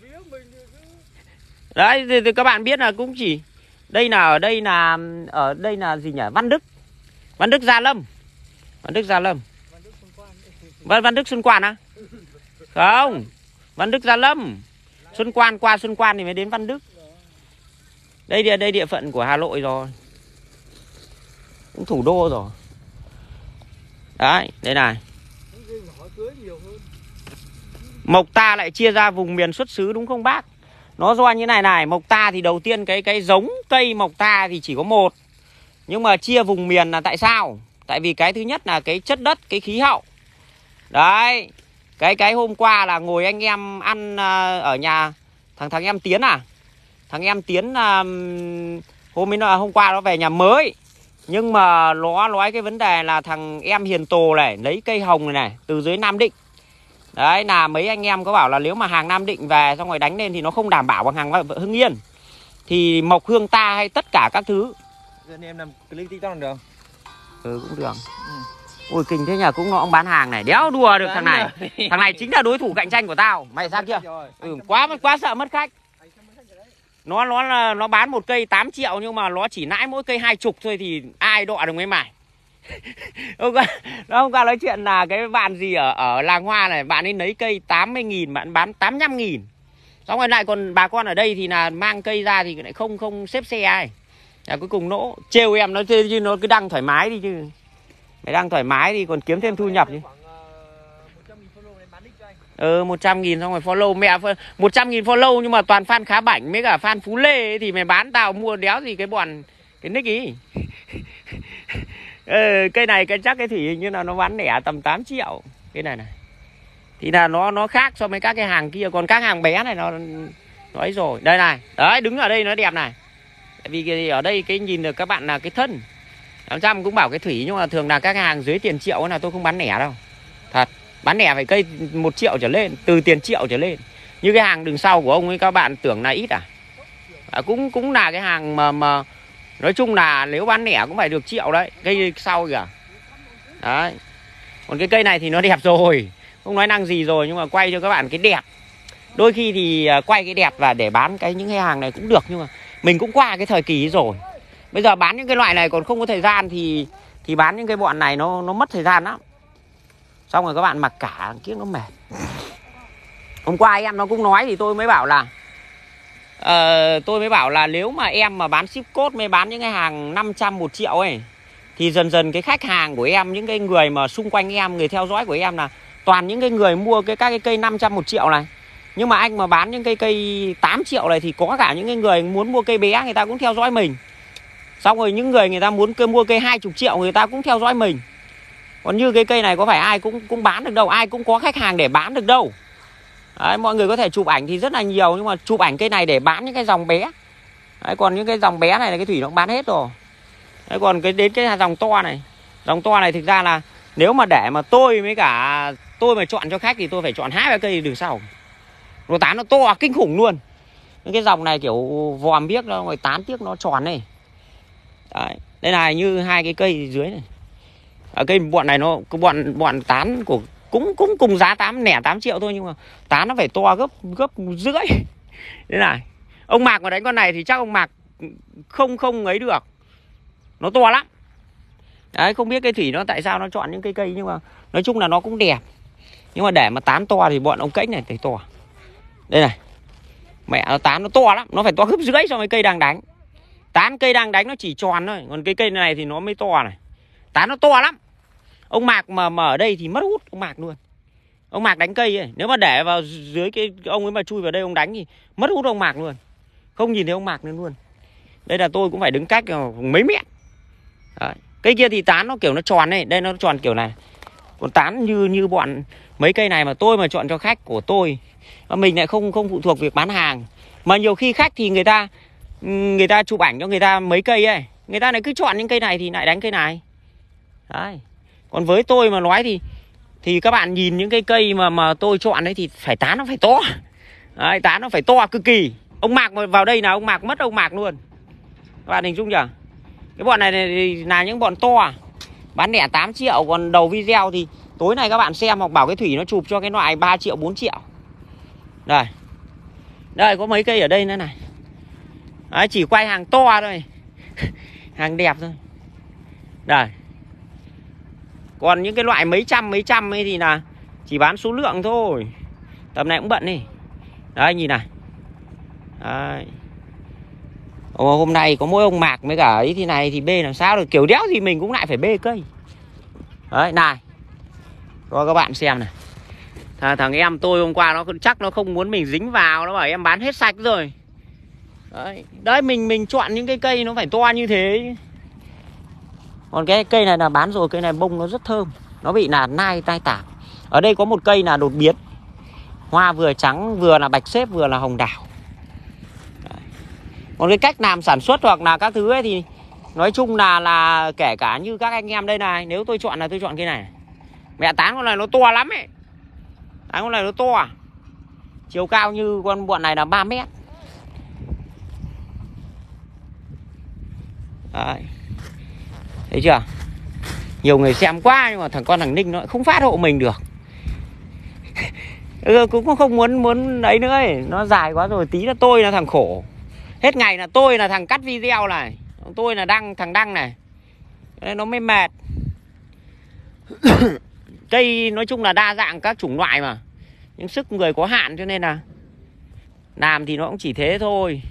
Đấy thì, thì các bạn biết là cũng chỉ đây là ở đây là ở đây là gì nhỉ? Văn Đức. Văn Đức Gia Lâm. Văn Đức Gia Lâm. Văn Văn Đức Xuân Quan á? Không. Văn Đức Gia Lâm. Xuân Quan, qua Xuân Quan thì mới đến Văn Đức. Đây địa đây địa phận của Hà Nội rồi. Cũng thủ đô rồi. Đấy, đây này. Mộc ta lại chia ra vùng miền xuất xứ đúng không bác? Nó do như này này, mộc ta thì đầu tiên cái cái giống cây mộc ta thì chỉ có một. Nhưng mà chia vùng miền là tại sao? Tại vì cái thứ nhất là cái chất đất, cái khí hậu. Đấy. Cái cái hôm qua là ngồi anh em ăn ở nhà thằng thằng em Tiến à. Thằng em Tiến hôm ấy nó hôm qua nó về nhà mới. Nhưng mà nó nói cái vấn đề là thằng em Hiền Tồ này lấy cây hồng này này từ dưới Nam Định. Đấy là mấy anh em có bảo là nếu mà hàng Nam Định về xong rồi đánh lên thì nó không đảm bảo bằng hàng Hưng Yên. Thì mộc hương ta hay tất cả các thứ. Dân em làm clip TikTok được. Ừ cũng được. Ừ. Ui kinh thế nhờ, cũng nó ông bán hàng này, đéo đùa được thằng này. Thằng này chính là đối thủ cạnh tranh của tao. Mày sao kia? Ừ, quá quá sợ mất khách. Nó nó nó bán một cây tám triệu nhưng mà nó chỉ lãi mỗi cây hai chục thôi thì ai đọ được với mày. Hôm qua, hôm qua nói chuyện là cái bạn gì ở ở làng hoa này, bạn ấy lấy cây tám mươi nghìn, bạn bán tám mươi lăm nghìn. Xong rồi lại còn bà con ở đây thì là mang cây ra thì lại không không xếp xe ai. À, cuối cùng nỗ trêu em nó chứ nó cứ đăng thoải mái đi chứ. Mày đăng thoải mái thì còn kiếm thêm thu nhập chứ. Ừ một trăm nghìn xong rồi follow mẹ, một trăm nghìn follow nhưng mà toàn fan Khá Bảnh với cả fan Phú Lê ấy, thì mày bán tao mua đéo gì cái bọn cái nick ý. Ừ, cây này cái chắc cái thủy hình như là nó bán lẻ tầm tám triệu. Cái này này thì là nó nó khác so với các cái hàng kia, còn các hàng bé này nó nói rồi. Đây này, đấy đứng ở đây nó đẹp này. Tại vì ở đây cái nhìn được các bạn là cái thân. Làm trăm cũng bảo cái thủy nhưng mà thường là các hàng dưới tiền triệu là tôi không bán lẻ đâu. Thật, bán lẻ phải cây một triệu trở lên, từ tiền triệu trở lên. Như cái hàng đường sau của ông ấy các bạn tưởng là ít à? À cũng cũng là cái hàng mà mà nói chung là nếu bán lẻ cũng phải được triệu đấy. Cây sau kìa. Đấy. Còn cái cây này thì nó đẹp rồi, không nói năng gì rồi, nhưng mà quay cho các bạn cái đẹp. Đôi khi thì quay cái đẹp và để bán cái những cái hàng này cũng được, nhưng mà mình cũng qua cái thời kỳ ấy rồi. Bây giờ bán những cái loại này còn không có thời gian thì thì bán những cái bọn này nó nó mất thời gian lắm. Xong rồi các bạn mặc cả kiếc nó mệt. Hôm qua em nó cũng nói thì tôi mới bảo là uh, tôi mới bảo là nếu mà em mà bán ship code mới bán những cái hàng năm trăm một triệu ấy thì dần dần cái khách hàng của em, những cái người mà xung quanh em, người theo dõi của em là toàn những cái người mua cái các cái cây năm trăm một triệu này. Nhưng mà anh mà bán những cây cây tám triệu này thì có cả những cái người muốn mua cây bé người ta cũng theo dõi mình. Xong rồi những người người ta muốn cây, mua cây hai mươi triệu người ta cũng theo dõi mình. Còn như cái cây này có phải ai cũng cũng bán được đâu, ai cũng có khách hàng để bán được đâu. Đấy, mọi người có thể chụp ảnh thì rất là nhiều, nhưng mà chụp ảnh cây này để bán những cái dòng bé. Đấy, còn những cái dòng bé này là cái thủy nó cũng bán hết rồi. Đấy, còn cái đến cái dòng to này, dòng to này thực ra là nếu mà để mà tôi với cả tôi mà chọn cho khách thì tôi phải chọn hai ba cây đường sau. Nó tán nó to kinh khủng luôn. Những cái dòng này kiểu vòm biếc nó rồi tán tiếc nó tròn này. Đấy, đây này như hai cái cây dưới này. Ở cây bọn này nó cái bọn bọn tán của cũng cũng cùng giá tám lẻ tám triệu thôi, nhưng mà tán nó phải to gấp gấp rưỡi. Thế này. Ông Mạc mà đánh con này thì chắc ông Mạc không không ấy được. Nó to lắm. Đấy, không biết cái thủy nó tại sao nó chọn những cây cây, nhưng mà nói chung là nó cũng đẹp. Nhưng mà để mà tán to thì bọn ông Cách này phải to. Đây này. Mẹ nó tán nó to lắm, nó phải to gấp rưỡi so với cây đang đánh. Tán cây đang đánh nó chỉ tròn thôi, còn cái cây này thì nó mới to này. Tán nó to lắm. Ông Mạc mà, mà ở đây thì mất hút ông Mạc luôn. Ông Mạc đánh cây ấy, nếu mà để vào dưới cái ông ấy mà chui vào đây ông đánh thì mất hút ông Mạc luôn. Không nhìn thấy ông Mạc nữa luôn. Đây là tôi cũng phải đứng cách mấy mét. Đấy. Cây kia thì tán nó kiểu nó tròn này, đây nó tròn kiểu này. Còn tán như như bọn mấy cây này mà tôi mà chọn cho khách của tôi, mình lại không không phụ thuộc việc bán hàng. Mà nhiều khi khách thì người ta người ta chụp ảnh cho người ta mấy cây ấy, người ta lại cứ chọn những cây này thì lại đánh cây này. Đấy. Còn với tôi mà nói thì thì các bạn nhìn những cái cây mà mà tôi chọn đấy thì phải tán nó phải to. Đấy, tán nó phải to cực kỳ. Ông Mạc mà vào đây là ông Mạc mất ông Mạc luôn. Các bạn hình dung chưa? Cái bọn này là những bọn to, bán lẻ tám triệu. Còn đầu video thì tối nay các bạn xem hoặc bảo cái Thủy nó chụp cho cái loại ba triệu bốn triệu. Đây. Đây có mấy cây ở đây nữa này. Đấy, chỉ quay hàng to thôi. Hàng đẹp thôi. Đây. Còn những cái loại mấy trăm mấy trăm ấy thì là chỉ bán số lượng thôi. Tầm này cũng bận đi. Đấy nhìn này. Đấy. Ồ, hôm nay có mỗi ông Mạc với cả ấy thì này thì bê làm sao được, kiểu đéo thì mình cũng lại phải bê cây. Đấy này. Cho các bạn xem này. Thằng, thằng em tôi hôm qua nó chắc nó không muốn mình dính vào, nó bảo em bán hết sạch rồi. Đấy, đấy mình mình chọn những cái cây nó phải to như thế. Còn cái cây này là bán rồi, cây này bông nó rất thơm. Nó bị là nai tai tạp. Ở đây có một cây là đột biến. Hoa vừa trắng, vừa là bạch xếp, vừa là hồng đào. Đấy. Còn cái cách làm sản xuất hoặc là các thứ ấy thì nói chung là là kể cả như các anh em đây này, nếu tôi chọn là tôi chọn cây này. Mẹ tán con này nó to lắm ấy. Tán con này nó to. Chiều cao như con bọn này là ba mét. Đấy. Thấy chưa? Nhiều người xem quá nhưng mà thằng con thằng Ninh nó không phát hộ mình được. Ừ, cũng không muốn muốn ấy nữa ấy. Nó dài quá rồi, tí là tôi là thằng khổ. Hết ngày là tôi là thằng cắt video này, tôi là đăng thằng đăng này. Nên nó mới mệt. Cây nói chung là đa dạng các chủng loại mà. Nhưng sức người có hạn cho nên là làm thì nó cũng chỉ thế thôi.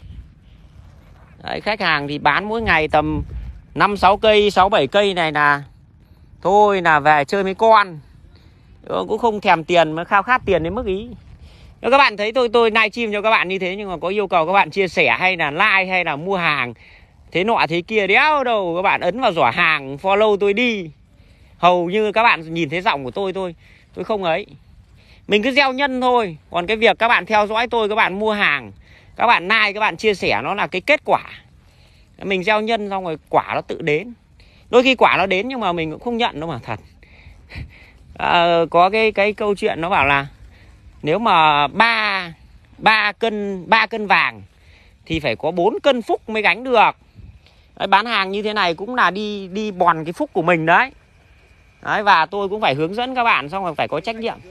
Đấy, khách hàng thì bán mỗi ngày tầm năm sáu cây, sáu bảy cây này là thôi là về chơi mấy con. Cũng không thèm tiền mà khao khát tiền đến mức ý. Nếu các bạn thấy tôi tôi livestream cho các bạn như thế, nhưng mà có yêu cầu các bạn chia sẻ hay là like hay là mua hàng thế nọ thế kia đéo đâu, các bạn ấn vào giỏ hàng follow tôi đi. Hầu như các bạn nhìn thấy giọng của tôi tôi tôi không ấy. Mình cứ gieo nhân thôi. Còn cái việc các bạn theo dõi tôi, các bạn mua hàng, các bạn like, các bạn chia sẻ, nó là cái kết quả. Mình gieo nhân xong rồi quả nó tự đến. Đôi khi quả nó đến nhưng mà mình cũng không nhận đâu mà thật. À, có cái cái câu chuyện nó bảo là nếu mà ba ba cân ba cân vàng thì phải có bốn cân phúc mới gánh được. Đấy, bán hàng như thế này cũng là đi đi bòn cái phúc của mình đấy. Đấy, và tôi cũng phải hướng dẫn các bạn, xong rồi phải có trách nhiệm.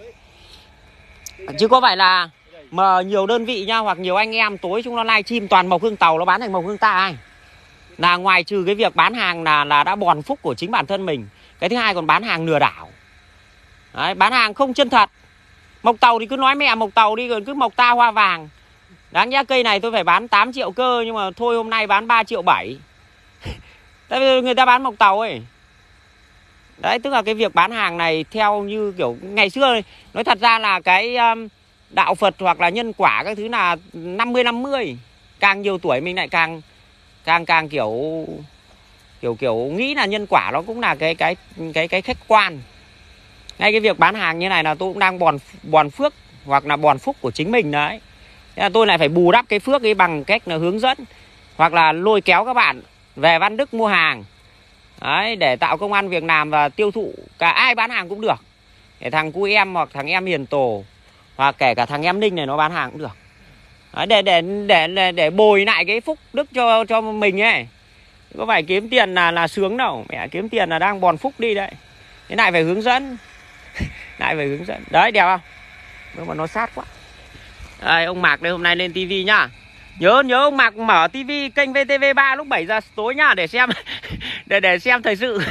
Chứ có phải là mà nhiều đơn vị nha, hoặc nhiều anh em tối chúng nó livestream toàn mộc hương tàu, nó bán thành mộc hương ta ai. Là ngoài trừ cái việc bán hàng là là đã bòn phúc của chính bản thân mình. Cái thứ hai còn bán hàng lừa đảo. Đấy, bán hàng không chân thật. Mộc tàu thì cứ nói mẹ mộc tàu đi, còn cứ mộc ta hoa vàng. Đáng nhẽ cây này tôi phải bán tám triệu cơ, nhưng mà thôi hôm nay bán ba triệu bảy. Tại vì người ta bán mộc tàu ấy. Đấy, tức là cái việc bán hàng này theo như kiểu ngày xưa này, nói thật ra là cái um, đạo Phật hoặc là nhân quả các thứ là năm mươi năm mươi. Càng nhiều tuổi mình lại càng càng càng kiểu kiểu kiểu nghĩ là nhân quả nó cũng là cái cái cái cái khách quan. Ngay cái việc bán hàng như này là tôi cũng đang bòn bòn phước hoặc là bòn phúc của chính mình đấy. Thế là tôi lại phải bù đắp cái phước ấy bằng cách là hướng dẫn hoặc là lôi kéo các bạn về Văn Đức mua hàng. Đấy, để tạo công ăn việc làm và tiêu thụ. Cả ai bán hàng cũng được. Để thằng cu em hoặc thằng em Hiền Tổ, hoặc kể cả thằng em Ninh này nó bán hàng cũng được. Đấy, để, để để để để bồi lại cái phúc đức cho cho mình ấy. Có phải kiếm tiền là là sướng đâu. Mẹ kiếm tiền là đang bòn phúc đi đấy. Thế lại phải hướng dẫn. Lại phải hướng dẫn. Đấy, đẹp không? Nhưng mà nó sát quá. Đây, ông Mạc đây hôm nay lên tivi nhá. Nhớ nhớ ông Mạc mở tivi kênh vê tê vê ba lúc bảy giờ tối nhá, để xem để để xem thời sự.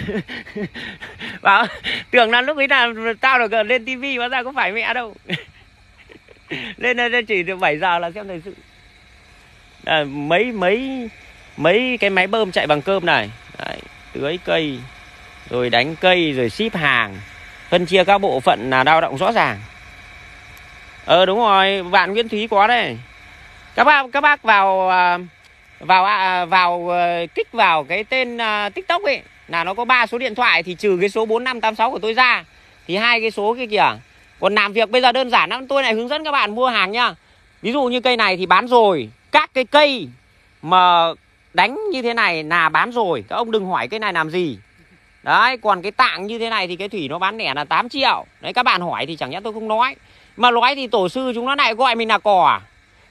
Bảo tưởng là lúc ấy là tao được lên tivi, hóa ra có phải mẹ đâu. Lên đây chỉ được bảy giờ là xem thời sự. À, mấy mấy mấy cái máy bơm chạy bằng cơm này. Đấy, tưới cây, rồi đánh cây, rồi ship hàng, phân chia các bộ phận là lao động rõ ràng. Ờ đúng rồi, bạn Nguyễn Thúy có đây. Các bác các bác vào vào vào kích vào cái tên TikTok ấy là nó có ba số điện thoại, thì trừ cái số bốn năm tám sáu của tôi ra thì hai cái số kia kìa. Còn làm việc bây giờ đơn giản lắm, tôi lại hướng dẫn các bạn mua hàng nhá. Ví dụ như cây này thì bán rồi, các cái cây mà đánh như thế này là bán rồi, các ông đừng hỏi cây này làm gì. Đấy, còn cái tạng như thế này thì cái Thủy nó bán lẻ là tám triệu. Đấy, các bạn hỏi thì chẳng nhẽ tôi không nói. Mà nói thì tổ sư chúng nó lại gọi mình là cò à?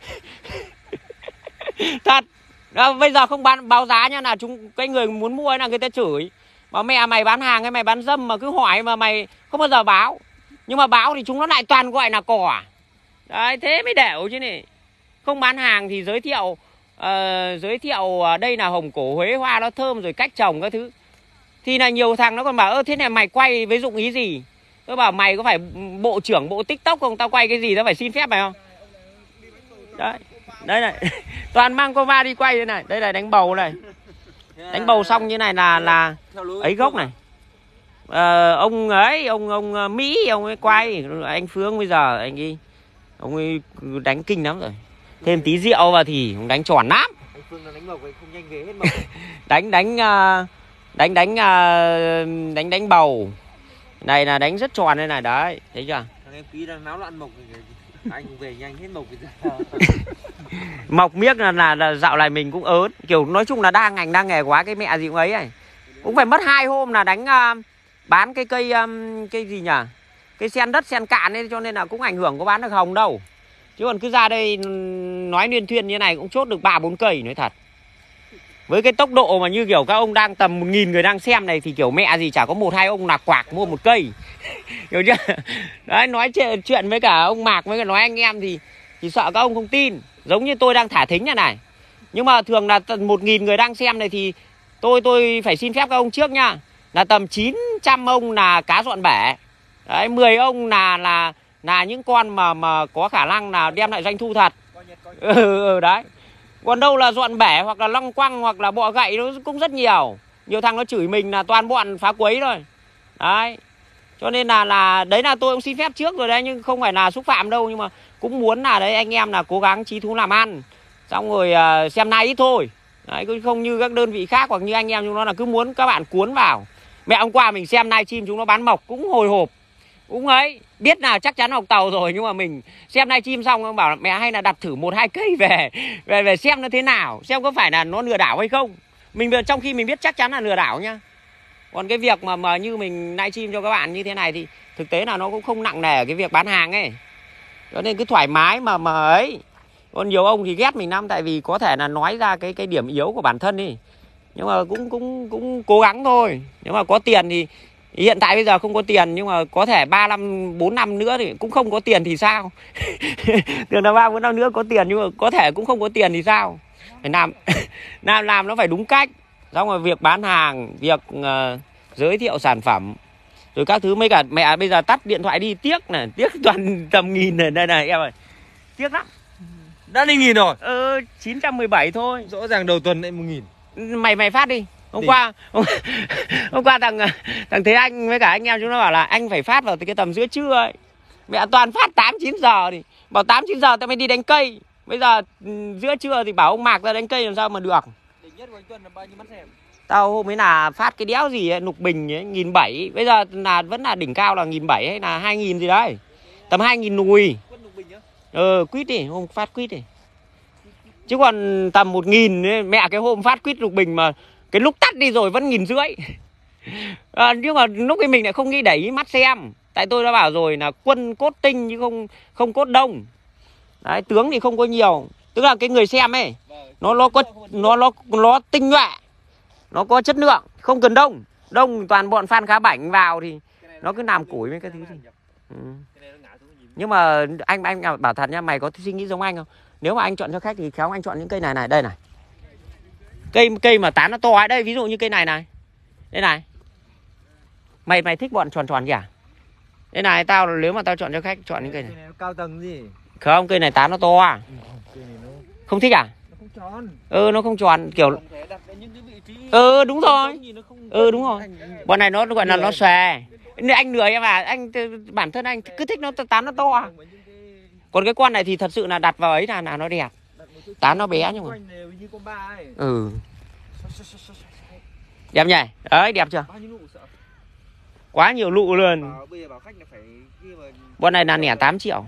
Thật. Đó, bây giờ không bán báo giá nha, là chúng cái người muốn mua là người ta chửi. Mà mẹ mày bán hàng hay mày bán dâm mà cứ hỏi mà mày không bao giờ báo. Nhưng mà báo thì chúng nó lại toàn gọi là cò à? Đấy, thế mới đẻo chứ này. Không bán hàng thì giới thiệu uh, giới thiệu đây là hồng cổ Huế, hoa nó thơm, rồi cách trồng các thứ. Thì là nhiều thằng nó còn bảo ơ thế này mày quay với dụng ý gì? Tôi bảo mày có phải bộ trưởng bộ TikTok không? Tao quay cái gì tao phải xin phép mày không? Đấy. Đây này. Toàn mang cô va đi quay thế này. Đây là đánh bầu này. Đánh bầu xong như này là là ấy gốc này. ờ, ông ấy ông ông Mỹ ông ấy quay, anh Phương bây giờ anh đi ông ấy đánh kinh lắm rồi, thêm tí rượu vào thì ông đánh tròn lắm. Anh Phương nó đánh mộc ấy không nhanh về hết mộc. đánh đánh uh, đánh đánh uh, đánh đánh bầu này là đánh rất tròn đây này đấy, thấy chưa? Thằng em Quý đang náo loạn mộc thì anh về nhanh hết mộc thì mộc miếc là, là là dạo này mình cũng ớn, kiểu nói chung là đa ngành đa nghề quá, cái mẹ gì cũng ấy này, cũng phải mất hai hôm là đánh uh, bán cái cây um, cây gì nhỉ, cái sen đất sen cạn ấy, cho nên là cũng ảnh hưởng có bán được hồng đâu, chứ còn cứ ra đây nói liên thuyên như này cũng chốt được ba bốn cây, nói thật. Với cái tốc độ mà như kiểu các ông đang tầm một nghìn người đang xem này thì kiểu mẹ gì chả có một hai ông nạp quạc mua một cây. Hiểu chưa? Đấy, nói chuyện với cả ông Mạc với cả nói anh em thì thì sợ các ông không tin. Giống như tôi đang thả thính này này. Nhưng mà thường là tầm một nghìn người đang xem này thì tôi tôi phải xin phép các ông trước nha. Là tầm chín trăm ông là cá dọn bể. Đấy, mười ông là là là những con mà mà có khả năng là đem lại doanh thu thật. Ừ, ừ đấy. Còn đâu là dọn bể hoặc là lăng quăng hoặc là bọ gậy nó cũng rất nhiều. Nhiều thằng nó chửi mình là toàn bọn phá quấy rồi. Đấy. Cho nên là là đấy là tôi cũng xin phép trước rồi đấy, nhưng không phải là xúc phạm đâu, nhưng mà cũng muốn là đấy anh em là cố gắng chí thú làm ăn. Xong rồi uh, xem nay ít thôi. Đấy, không như các đơn vị khác hoặc như anh em chúng nó là cứ muốn các bạn cuốn vào. Mẹ hôm qua mình xem live stream chúng nó bán mộc cũng hồi hộp. Cũng ấy, biết là chắc chắn học tàu rồi, nhưng mà mình xem live stream xong ông bảo là mẹ hay là đặt thử một hai cây về về về xem nó thế nào, xem có phải là nó lừa đảo hay không. Mình trong khi mình biết chắc chắn là lừa đảo nhá. Còn cái việc mà mà như mình live stream cho các bạn như thế này thì thực tế là nó cũng không nặng nề ở cái việc bán hàng ấy. Cho nên cứ thoải mái mà mà ấy. Còn nhiều ông thì ghét mình lắm, tại vì có thể là nói ra cái cái điểm yếu của bản thân đi. Nhưng mà cũng cũng cũng cố gắng thôi. Nếu mà có tiền thì hiện tại bây giờ không có tiền, nhưng mà có thể ba năm, bốn năm nữa thì cũng không có tiền thì sao? Tưởng là ba bốn năm nữa có tiền nhưng mà có thể cũng không có tiền thì sao? Phải làm làm làm nó phải đúng cách. Xong rồi việc bán hàng, việc uh, giới thiệu sản phẩm, rồi các thứ. Mấy cả mẹ bây giờ tắt điện thoại đi tiếc này, tiếc toàn tầm nghìn này, đây này em ơi. Tiếc lắm. Đã đi nghìn rồi. Ừ, chín trăm mười bảy thôi. Rõ ràng đầu tuần lại một nghìn. Mày mày phát đi. Hôm đi. qua hôm, hôm qua thằng thằng Thế Anh với cả anh em chúng nó bảo là anh phải phát vào cái tầm giữa trưa ấy. Mẹ toàn phát tám chín giờ thì bảo tám chín giờ tao mới đi đánh cây. Bây giờ giữa trưa thì bảo ông Mạc ra đánh cây làm sao mà được. Đỉnh nhất của anh Tuân là bao nhiêu mắt xem? Tao hôm ấy là phát cái đéo gì ấy, Lục Bình ấy, nghìn bảy. Bây giờ là vẫn là đỉnh cao là nghìn bảy hay là hai nghìn gì đấy. Tầm hai nghìn nùi. Quân Lục Bình nhá. Ờ, quýt đi, hôm phát quýt đi. Chứ còn tầm một nghìn ấy, mẹ cái hôm phát quýt Lục Bình mà cái lúc tắt đi rồi vẫn nghìn rưỡi. À, nhưng mà lúc ấy mình lại không nghĩ để ý mắt xem. Tại tôi đã bảo rồi là quân cốt tinh chứ không không cốt đông. Đấy, tướng thì không có nhiều. Tức là cái người xem ấy, nó nó có nó nó nó tinh nhuệ, nó có chất lượng, không cần đông. Đông toàn bọn Phan Khá Bảnh vào thì nó cứ làm củi với cái thứ gì. Ừ. Nhưng mà anh anh bảo thật nhá, mày có suy nghĩ giống anh không? Nếu mà anh chọn cho khách thì khéo anh chọn những cây này này, đây này. Cây cây mà tán nó to ấy, đây ví dụ như cây này này. Đây này. Mày mày thích bọn tròn tròn gì à? Đây này, tao nếu mà tao chọn cho khách chọn những cây này. Cây này cao tầng gì? Không, cây này tán nó to à? Cây này nó không thích à? Nó không tròn. Ừ, nó không tròn kiểu. Không thể đặt những cái vị trí. Ừ, đúng rồi. Không... Ừ, đúng rồi. Bọn này nó gọi là nó xòe. Nên anh lười em à, anh bản thân anh cứ thích nó tán nó to à. Còn cái con này thì thật sự là đặt vào ấy là là nó đẹp. Tán nó bé nhưng mà. Ừ. Đẹp nhỉ? Đấy, đẹp chưa? Quá nhiều lụ luôn. Bọn này là nẻ tám triệu.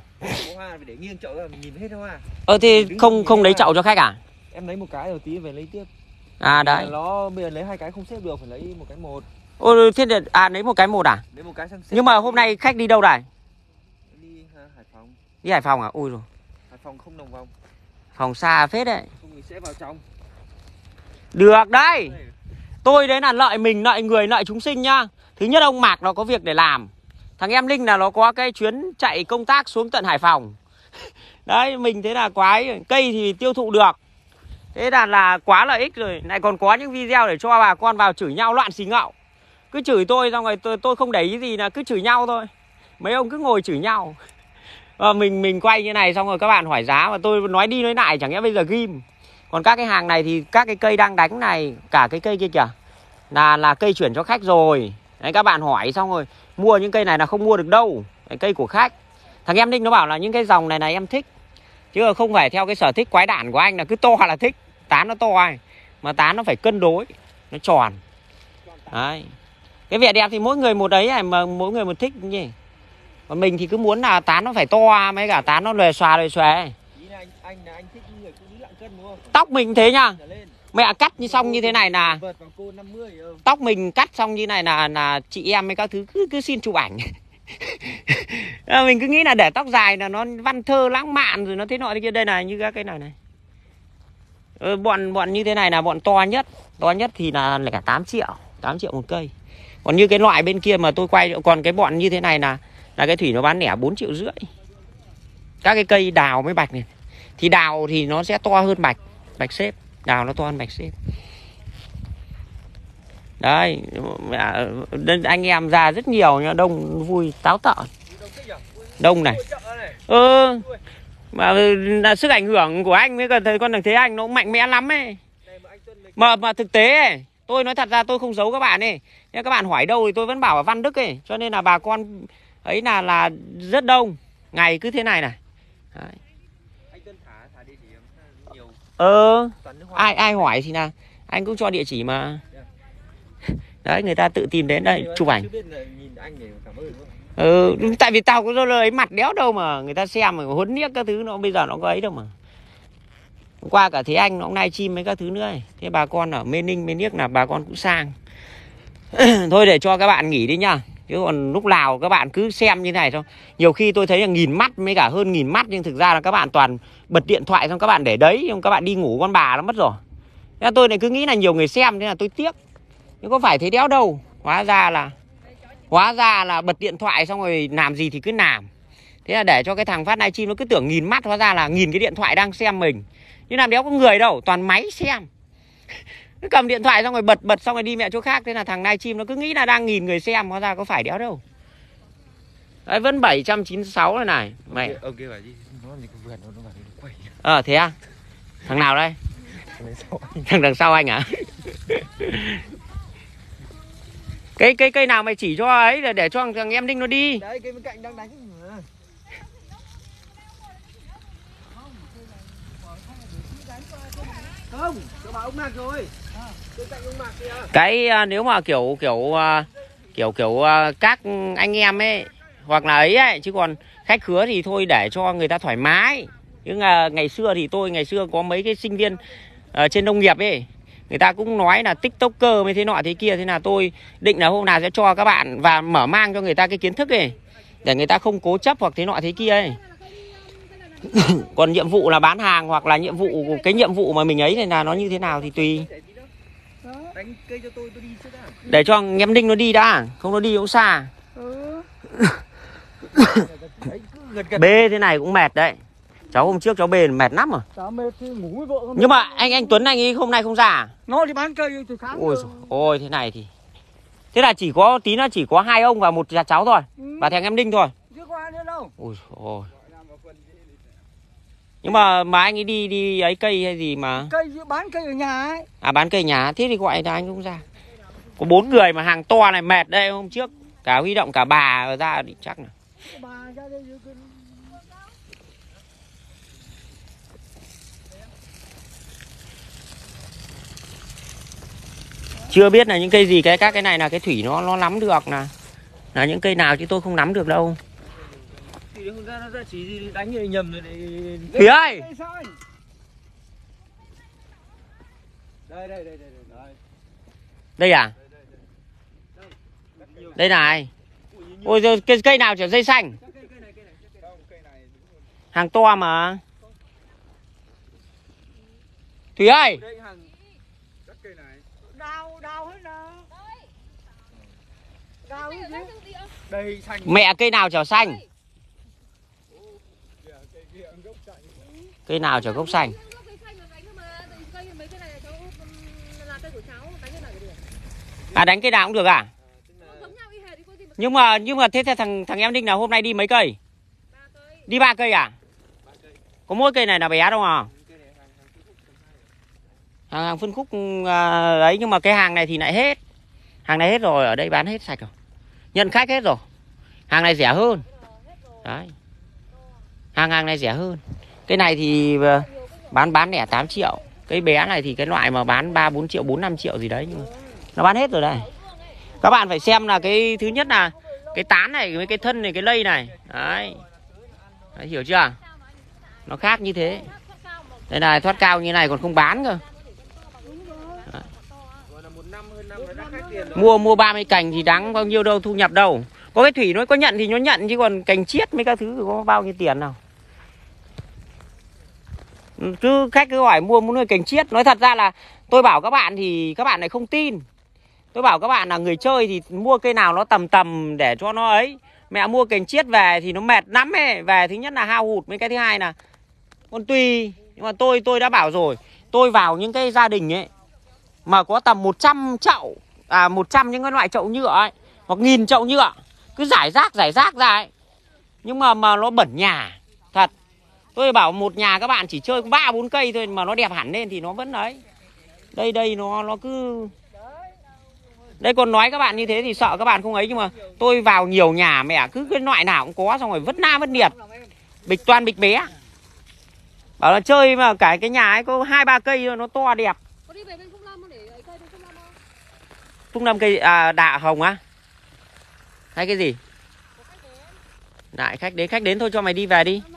Ờ thì không không lấy chậu cho khách à? Em lấy một cái rồi tí về lấy tiếp. À đấy. Nó bây giờ lấy hai cái không xếp được, phải lấy một cái một. Ồ, thế là, à lấy một cái một à? Lấy một cái xếp. Nhưng mà hôm nay khách đi đâu này? Đi uh, Hải Phòng. Đi Hải Phòng à? Ui rồi. Hải Phòng không Đồng Vòng. Phòng xa phết đấy. Không mình sẽ vào trong. Được đấy. Tôi đấy là lợi mình, lợi người, lợi chúng sinh nhá. Thứ nhất ông Mạc nó có việc để làm. Thằng em Linh là nó có cái chuyến chạy công tác xuống tận Hải Phòng. Đấy, mình thế là quái. Cây thì tiêu thụ được. Thế là là quá lợi ích rồi. Lại còn có những video để cho bà con vào chửi nhau loạn xì ngậu. Cứ chửi tôi xong rồi tôi, tôi không để ý gì là cứ chửi nhau thôi. Mấy ông cứ ngồi chửi nhau. Và mình mình quay như này xong rồi các bạn hỏi giá và tôi nói đi nói lại chẳng lẽ bây giờ ghim. Còn các cái hàng này thì các cái cây đang đánh này, cả cái cây kia kìa, là là cây chuyển cho khách rồi. Đấy, các bạn hỏi xong rồi mua những cây này là không mua được đâu. Cái cây của khách. Thằng em Ninh nó bảo là những cái dòng này này em thích. Chứ không phải theo cái sở thích quái đản của anh là cứ to là thích. Tán nó to ai. Mà tán nó phải cân đối. Nó tròn. Đấy. Cái vẻ đẹp thì mỗi người một ấy này, mà mỗi người một thích nhỉ. Còn mình thì cứ muốn là tán nó phải to, mấy cả tán nó lòe xòa lòe xòe. Anh, anh là anh thích người phụ nữ lạng cân đúng không? Tóc mình thế nhá. Mẹ cắt như xong như thế này là tóc mình cắt xong như này là là chị em với các thứ cứ cứ xin chụp ảnh. Mình cứ nghĩ là để tóc dài là nó văn thơ lãng mạn rồi nó thế nọ thế kia. Đây này, như các cái này này. Ừ, bọn bọn như thế này là bọn to nhất. To nhất thì là cả tám triệu. tám triệu một cây. Còn như cái loại bên kia mà tôi quay, còn cái bọn như thế này là là cái Thủy nó bán lẻ bốn triệu rưỡi. Các cái cây đào với bạch này. Thì đào thì nó sẽ to hơn bạch. Bạch xếp. Đào nó to hơn bạch xếp. Đấy. Anh em ra rất nhiều nha. Đông vui táo tợn. Đông này. Ừ. Mà là sức ảnh hưởng của anh với cả thầy con thằng Thế Anh nó cũng mạnh mẽ lắm ấy. Mà mà thực tế ấy, tôi nói thật ra tôi không giấu các bạn ấy. Nếu các bạn hỏi đâu thì tôi vẫn bảo ở Văn Đức ấy. Cho nên là bà con ấy là là rất đông. Ngày cứ thế này này. Đấy. Ờ, ai ai hỏi thì là anh cũng cho địa chỉ mà. Đấy, người ta tự tìm đến đây chụp ảnh. Ừ, tại vì tao có lời mặt đéo đâu mà người ta xem mà huấn niếc các thứ nó bây giờ nó có ấy đâu mà. Hôm qua cả Thế Anh nó cũng live stream với các thứ nữa ấy. Thế bà con ở Mê Ninh, Mê Niếc là bà con cũng sang. Thôi để cho các bạn nghỉ đi nhá. Chứ còn lúc nào các bạn cứ xem như này thôi. Nhiều khi tôi thấy là nghìn mắt mấy cả hơn nghìn mắt. Nhưng thực ra là các bạn toàn bật điện thoại xong các bạn để đấy. Xong các bạn đi ngủ con bà nó mất rồi. Thế tôi lại cứ nghĩ là nhiều người xem. Thế là tôi tiếc. Nhưng có phải thế đéo đâu. Hóa ra là Hóa ra là bật điện thoại xong rồi làm gì thì cứ làm. Thế là để cho cái thằng phát livestream nó cứ tưởng nghìn mắt. Hóa ra là nghìn cái điện thoại đang xem mình. Nhưng làm đéo có người đâu. Toàn máy xem. Cứ cầm điện thoại xong rồi bật bật xong rồi đi mẹ chỗ khác. Thế là thằng livestream nó cứ nghĩ là đang nghìn người xem. Hóa ra có phải đéo đâu. Đấy vẫn bảy trăm chín mươi sáu rồi này. Mày Ông kia bảo gì? Nó như con vườn nó bảo nó quay. Ờ thế à? Thằng nào đây? Thằng đằng sau anh à? Cái cái cây nào mày chỉ cho ấy là để cho thằng em Đinh nó đi. Đấy cây bên cạnh đang đánh mà. Không, cho bảo ông Mạc rồi. Bên cạnh ông Mạc kìa. Cái nếu mà kiểu kiểu kiểu kiểu các anh em ấy hoặc là ấy ấy chứ còn khách khứa thì thôi để cho người ta thoải mái. Nhưng mà ngày xưa thì tôi ngày xưa có mấy cái sinh viên ở trên nông nghiệp ấy, người ta cũng nói là tiktoker mới thế nọ thế kia. Thế là tôi định là hôm nào sẽ cho các bạn và mở mang cho người ta cái kiến thức ấy, để người ta không cố chấp hoặc thế nọ thế kia ấy. Còn nhiệm vụ là bán hàng hoặc là nhiệm vụ cái nhiệm vụ mà mình ấy thì là nó như thế nào thì tùy. Đánh cây cho tôi, tôi đi trước đã. Để cho em Đinh nó đi đã, không nó đi cũng xa. Ừ. Bê thế này cũng mệt đấy. Cháu hôm trước cháu bê mệt lắm rồi. Cháu mệt thì ngủ với vợ không. Nhưng mà anh anh Tuấn anh ấy hôm nay không ra à? Nó đi bán cây từ sáng. Ôi dồi, ôi thế này thì thế là chỉ có tí nữa chỉ có hai ông và một cháu thôi. Ừ. Và thằng em Đinh thôi. Chứ có ai nữa đâu. Ôi ôi. Nhưng mà mà anh ấy đi đi ấy cây hay gì mà cây bán cây ở nhà ấy. À bán cây nhà, thế thì gọi là anh cũng ra. Có bốn người mà hàng to này mệt đây, hôm trước cả huy động cả bà ra thì chắc là. Bà ra đây cứ... Chưa biết là những cây gì, cái các cái này là cái Thủy nó nó nắm được là là những cây nào chứ tôi không nắm được đâu. Thì không ra nó ra chỉ gì đánh người nhầm rồi này. Thủy ơi. Đây đây đây đây đây. Đây à? Đây này. Ôi giời, cái cây nào chả dây xanh. Hàng to mà. Thủy ơi. Đào đào hết nào. Đào hết gì? Đây xanh. Mẹ cây nào chả xanh. Cây nào chả gốc xanh. À đánh cây nào cũng được à? Nhưng mà nhưng mà thế, thế thằng thằng em Đinh là hôm nay đi mấy cây? Đi ba cây à? Có mỗi cây này là bé đâu à? Hàng, hàng phân khúc à, ấy, nhưng mà cái hàng này thì lại hết. Hàng này hết rồi, ở đây bán hết sạch rồi. Nhận khách hết rồi. Hàng này rẻ hơn. Đấy. Hàng hàng này rẻ hơn. Cái này thì bán bán lẻ tám triệu. Cái bé này thì cái loại mà bán ba bốn triệu, bốn năm triệu gì đấy, nhưng mà nó bán hết rồi đây. Các bạn phải xem là cái thứ nhất là cái tán này với cái thân này, cái lây này. Đấy. Đấy, hiểu chưa? Nó khác như thế. Đây này, thoát cao như này còn không bán cơ. Đấy. Mua mua ba mươi cành thì đáng bao nhiêu đâu, thu nhập đâu. Có cái thủy nó có nhận thì nó nhận, chứ còn cành chiết mấy các thứ có bao nhiêu tiền nào. Cứ khách cứ hỏi mua muốn nuôi cành chiết. Nói thật ra là tôi bảo các bạn thì các bạn lại không tin. Tôi bảo các bạn là người chơi thì mua cây nào nó tầm tầm để cho nó ấy. Mẹ mua cành chiết về thì nó mệt lắm ấy. Về thứ nhất là hao hụt, mấy cái thứ hai là còn tùy. Nhưng mà tôi tôi đã bảo rồi, tôi vào những cái gia đình ấy mà có tầm một trăm chậu, à một trăm những cái loại chậu nhựa ấy, hoặc nghìn chậu nhựa, cứ giải rác giải rác ra ấy. Nhưng mà mà nó bẩn nhà. Thật. Tôi bảo một nhà các bạn chỉ chơi ba bốn cây thôi mà nó đẹp hẳn lên thì nó vẫn ấy. Đây đây nó nó cứ đây, còn nói các bạn như thế thì sợ các bạn không ấy, nhưng mà tôi vào nhiều nhà mẹ cứ cái loại nào cũng có, xong rồi vứt na vứt nhiệt. Bịch toàn bịch bé. Bảo là chơi mà cả cái nhà ấy có hai ba cây thôi, nó to đẹp. Có đi về bên Phúc Lâm để ấy cây Phúc Lâm không? Phúc Lâm cây à, đạ hồng á? Hay cái gì? Lại khách đến, khách đến thôi, cho mày đi về đi.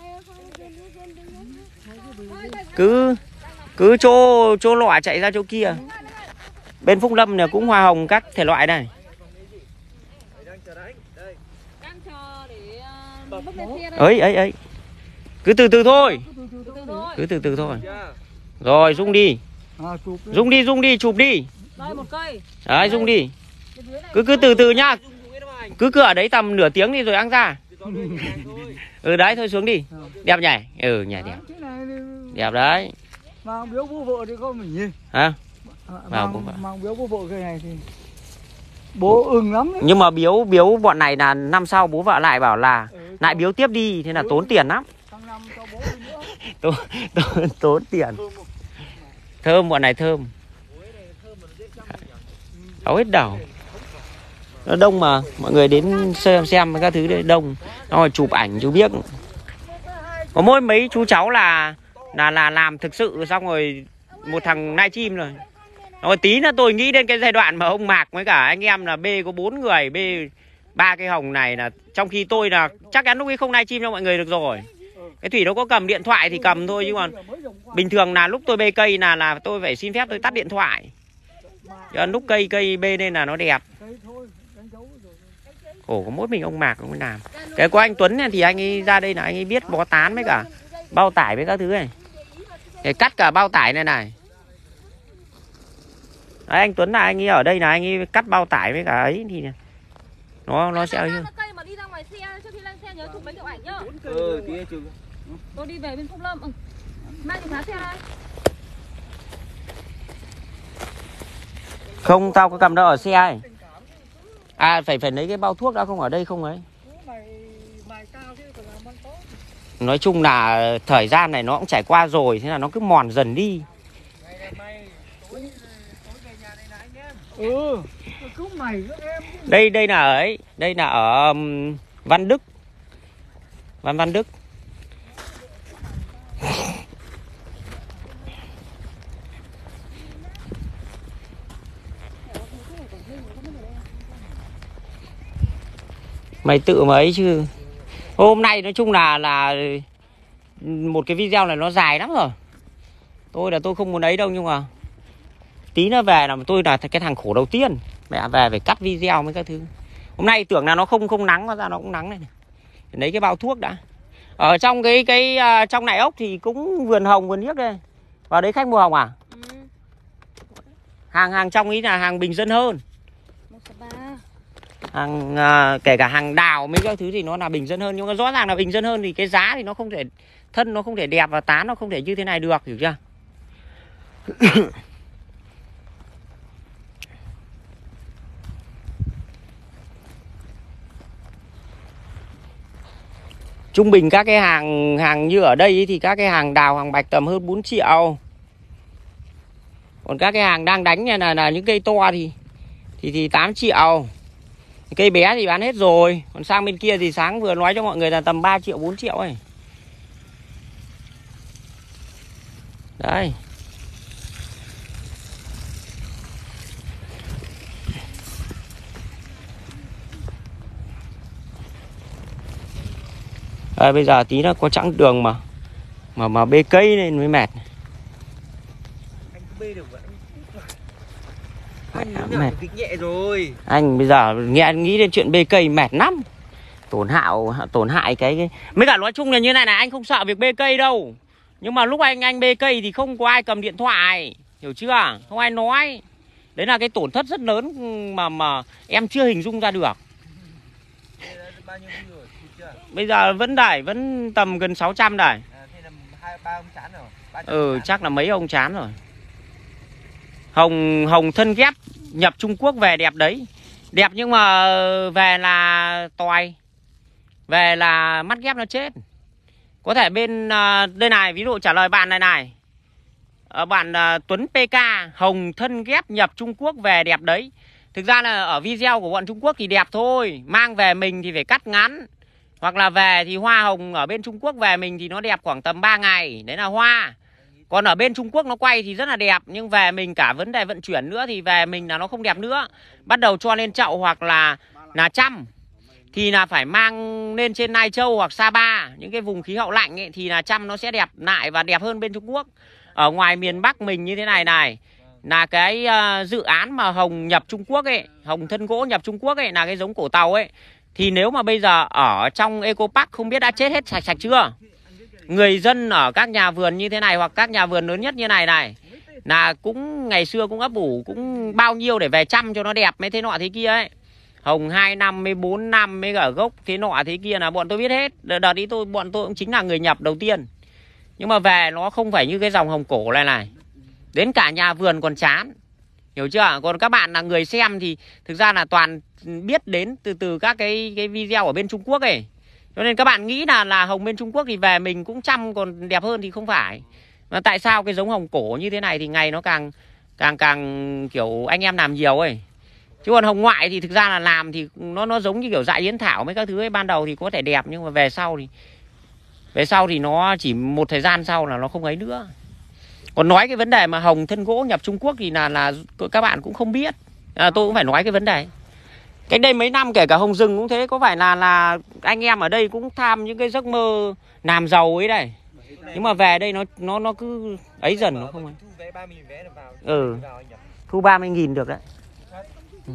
Cứ cứ chỗ chỗ lọ chạy ra chỗ kia. Bên Phúc Lâm này cũng hoa hồng các thể loại này. Đang chờ để bước lên xe đây. Ấy ấy ấy. Cứ từ từ thôi. Từ từ thôi. Cứ từ từ thôi. Rồi Dung đi. Dung đi, Dung đi, chụp đi. Đây một cây. Đấy, Dung đi. Cứ cứ từ từ nhá. Cứ cứ ở đấy tầm nửa tiếng đi rồi ăn ra. Ừ đấy, thôi xuống đi. Đẹp nhỉ? Ừ nhỉ, đẹp. Đẹp đấy. Mang biếu bố vợ thì con mình gì? Hả? Mang, mang biếu bố vợ cái này thì bố ưng lắm đấy. Nhưng mà biếu biếu bọn này là năm sau bố vợ lại bảo là ừ, lại biếu tiếp đi, thế là tốn tiền lắm. Năm cho bố nữa. tốn, tốn, tốn tiền. Thơm, bọn này thơm. Hấu hết đầu. Nó đông mà, mọi người đến xem xem các thứ đấy đông. Nó rồi chụp ảnh chú biết. Có mỗi mấy chú cháu là là là làm thực sự, xong rồi một thằng nai chim rồi. Rồi tí nữa tôi nghĩ đến cái giai đoạn mà ông Mạc với cả anh em là bê có bốn người, bê ba cây hồng này, là trong khi tôi là chắc chắn lúc ấy không nai chim cho mọi người được rồi. Cái Thủy nó có cầm điện thoại thì cầm thôi, chứ còn bình thường là lúc tôi bê cây là là tôi phải xin phép tôi tắt điện thoại. Chứ lúc cây cây bê nên là nó đẹp. Khổ có mỗi mình ông Mạc ông mới làm. Cái của anh Tuấn này thì anh ấy ra đây là anh ấy biết bó tán với cả bao tải với các thứ này. Để cắt cả bao tải này này. Đấy, anh Tuấn là anh ấy ở đây là anh ấy cắt bao tải với cả ấy thì nó nó sẽ ấy hơn. Cây mà đi ra ngoài xe, trước khi lên xe nhớ chụp mấy kiểu ảnh nhá. Ừ, tí chụp. Tôi đi về bên Phúc Lâm. Ừ. Mang chìa khóa xe đây. Không, tao có cầm đâu, ở xe ấy. À phải phải lấy cái bao thuốc đã, không ở đây không ấy. Nói chung là thời gian này nó cũng trải qua rồi, thế là nó cứ mòn dần đi. Ừ, cứ mày các em. Đây đây là ấy, đây là ở um, Văn Đức. Văn Văn Đức. Mày tự mà ấy chứ. Hôm nay nói chung là là một cái video này nó dài lắm rồi. Tôi là tôi không muốn ấy đâu, nhưng mà tí nữa về là tôi là cái thằng khổ đầu tiên. Mẹ về phải cắt video với các thứ. Hôm nay tưởng là nó không không nắng, mà ra nó cũng nắng này. Lấy cái bao thuốc đã. Ở trong cái cái uh, trong nại ốc thì cũng vườn hồng vườn điếc đây. Vào đấy khách mua hồng à? Ừ. Hàng hàng trong ý là hàng bình dân hơn. Hàng uh, kể cả hàng đào mấy cái thứ thì nó là bình dân hơn, nhưng mà rõ ràng là bình dân hơn thì cái giá thì nó không thể, thân nó không thể đẹp và tán nó không thể như thế này được, hiểu chưa? Trung bình các cái hàng hàng như ở đây ý, thì các cái hàng đào hàng bạch tầm hơn bốn triệu. Còn các cái hàng đang đánh này là, là những cây to thì Thì thì tám triệu. Cây bé thì bán hết rồi. Còn sang bên kia thì sáng vừa nói cho mọi người là tầm ba triệu bốn triệu ấy. Đây. À, bây giờ tí nữa có chặng đường mà mà mà bê cây nên mới mệt. Anh cứ bê được vậy. Anh Mẹ, nhớ mệt. kịch nhẹ rồi. Anh bây giờ nghe nghĩ đến chuyện bê cây mệt lắm. Tổn hạo tổn hại cái, cái mấy cả nói chung là như này này, anh không sợ việc bê cây đâu. Nhưng mà lúc anh anh bê cây thì không có ai cầm điện thoại, hiểu chưa? Không ai nói. Đấy là cái tổn thất rất lớn mà mà em chưa hình dung ra được. Bao nhiêu view rồi? Chưa? Bây giờ vẫn đẩy vẫn tầm gần sáu trăm đẩy. À, thế là hai ba ông chán rồi. Ừ, chắc là mấy ông chán rồi. Hồng hồng thân ghép nhập Trung Quốc về đẹp đấy. Đẹp nhưng mà về là toài. Về là mắt ghép nó chết. Có thể bên uh, đây này, ví dụ trả lời bạn này này. Uh, bạn uh, Tuấn pê ca, hồng thân ghép nhập Trung Quốc về đẹp đấy. Thực ra là ở video của bọn Trung Quốc thì đẹp thôi. Mang về mình thì phải cắt ngắn. Hoặc là về thì hoa hồng ở bên Trung Quốc về mình thì nó đẹp khoảng tầm ba ngày. Đấy là hoa. Còn ở bên Trung Quốc nó quay thì rất là đẹp. Nhưng về mình cả vấn đề vận chuyển nữa thì về mình là nó không đẹp nữa. Bắt đầu cho lên chậu hoặc là là chăm thì là phải mang lên trên Lai Châu hoặc Sapa, những cái vùng khí hậu lạnh ấy, thì là chăm nó sẽ đẹp lại và đẹp hơn bên Trung Quốc. Ở ngoài miền Bắc mình như thế này này là cái uh, dự án mà hồng nhập Trung Quốc ấy, hồng thân gỗ nhập Trung Quốc ấy, là cái giống cổ tàu ấy. Thì nếu mà bây giờ ở trong Eco Park không biết đã chết hết sạch sạch chưa. Người dân ở các nhà vườn như thế này hoặc các nhà vườn lớn nhất như này này là cũng ngày xưa cũng ấp ủ cũng bao nhiêu để về chăm cho nó đẹp mấy thế nọ thế kia ấy. Hồng hai năm mấy bốn năm mấy cả gốc thế nọ thế kia là bọn tôi biết hết. Đợt đi tôi bọn tôi cũng chính là người nhập đầu tiên. Nhưng mà về nó không phải như cái dòng hồng cổ này này. Đến cả nhà vườn còn chán. Hiểu chưa? Còn các bạn là người xem thì thực ra là toàn biết đến từ từ các cái cái video ở bên Trung Quốc ấy. Cho nên các bạn nghĩ là là hồng bên Trung Quốc thì về mình cũng chăm còn đẹp hơn thì không phải. Mà tại sao cái giống hồng cổ như thế này thì ngày nó càng càng càng kiểu anh em làm nhiều ấy. Chứ còn hồng ngoại thì thực ra là làm thì nó nó giống như kiểu dại yến thảo mấy các thứ ấy, ban đầu thì có thể đẹp nhưng mà về sau thì về sau thì nó chỉ một thời gian sau là nó không ấy nữa. Còn nói cái vấn đề mà hồng thân gỗ nhập Trung Quốc thì là là các bạn cũng không biết. À, tôi cũng phải nói cái vấn đề. Cách đây mấy năm kể cả hồng rừng cũng thế, có phải là là anh em ở đây cũng tham những cái giấc mơ làm giàu ấy đây. Nhưng mà về đây nó nó nó cứ ấy dần nó không ấy. Thu vé ba mươi nghìn vé là vào. Ừ. Thu ba mươi nghìn được đấy. Ừ.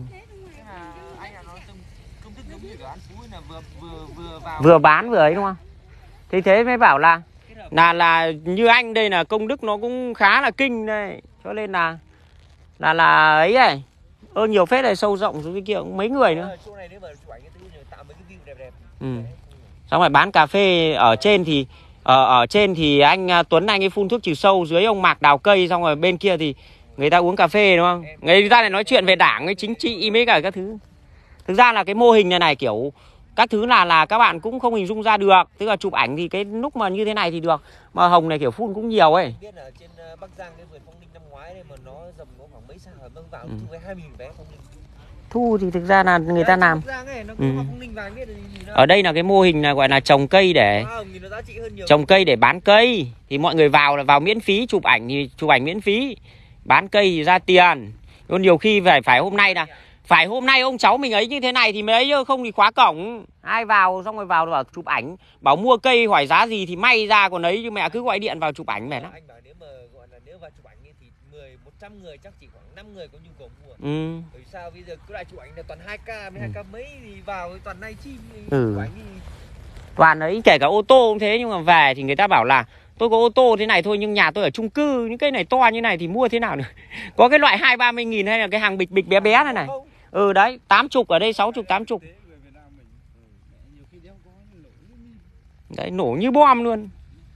Anh là nó công thức giống như kiểu ăn Phú là vừa vừa vừa vào vừa bán vừa ấy đúng không? Thì thế mới bảo là là là như anh đây là công đức nó cũng khá là kinh đây, cho nên là là là ấy này, ơ nhiều phết này, sâu rộng xuống cái kia cũng mấy người nữa. Chỗ này nếu mà chụp ảnh cái thứ tạo mấy cái view đẹp đẹp. Ừ. Xong rồi bán cà phê ở trên thì ở ở trên thì anh Tuấn anh ấy phun thuốc trừ sâu, dưới ông Mạc đào cây, xong rồi bên kia thì người ta uống cà phê đúng không? Người ta lại nói chuyện về đảng với chính trị mấy cả các thứ. Thực ra là cái mô hình này này kiểu các thứ là là các bạn cũng không hình dung ra được. Tức là chụp ảnh thì cái lúc mà như thế này thì được. Mà hồng này kiểu phun cũng nhiều ấy. Biết là trên Bắc Giang cái vườn phong linh năm ngoái đây mà nó dầm nó khoảng mấy sao vâng vào Ừ. thu với hai mươi nghìn vé phong linh. Thu thì thực ra là người ta làm. Bắc Giang ấy, nó Ừ. có phong linh vàng biết là gì đó. Ở đây là cái mô hình là gọi là trồng cây để Hoa hồng thì nó giá trị hơn nhiều. trồng cây để bán cây. Thì mọi người vào là vào miễn phí, chụp ảnh thì chụp ảnh miễn phí. Bán cây thì ra tiền. Còn nhiều khi phải phải hôm nay là phải hôm nay ông cháu mình ấy như thế này thì mới ấy, không thì khóa cổng. Ai vào xong rồi vào bảo chụp ảnh, bảo mua cây hỏi giá gì thì may ra, còn ấy chứ mẹ cứ gọi điện vào chụp ảnh mệt lắm. Anh bảo nếu mà gọi là nếu vào chụp ảnh ấy thì mười một trăm người chắc chỉ khoảng năm người có nhu cầu mua. Ừ. Bởi sao bây giờ cứ lại chụp ảnh là toàn hai ca, mấy hai ca mấy thì vào toàn live stream thì Ừ. chụp ảnh thì Toàn ấy, kể cả ô tô cũng thế, nhưng mà về thì người ta bảo là tôi có ô tô thế này thôi nhưng nhà tôi ở chung cư, những cái này to như này thì mua thế nào nữa. Có cái loại hai ba mươi nghìn hay là cái hàng bịch bịch bé bé này này. Ừ đấy, tám chục ở đây, sáu chục, tám chục. Đấy, nổ như bom luôn.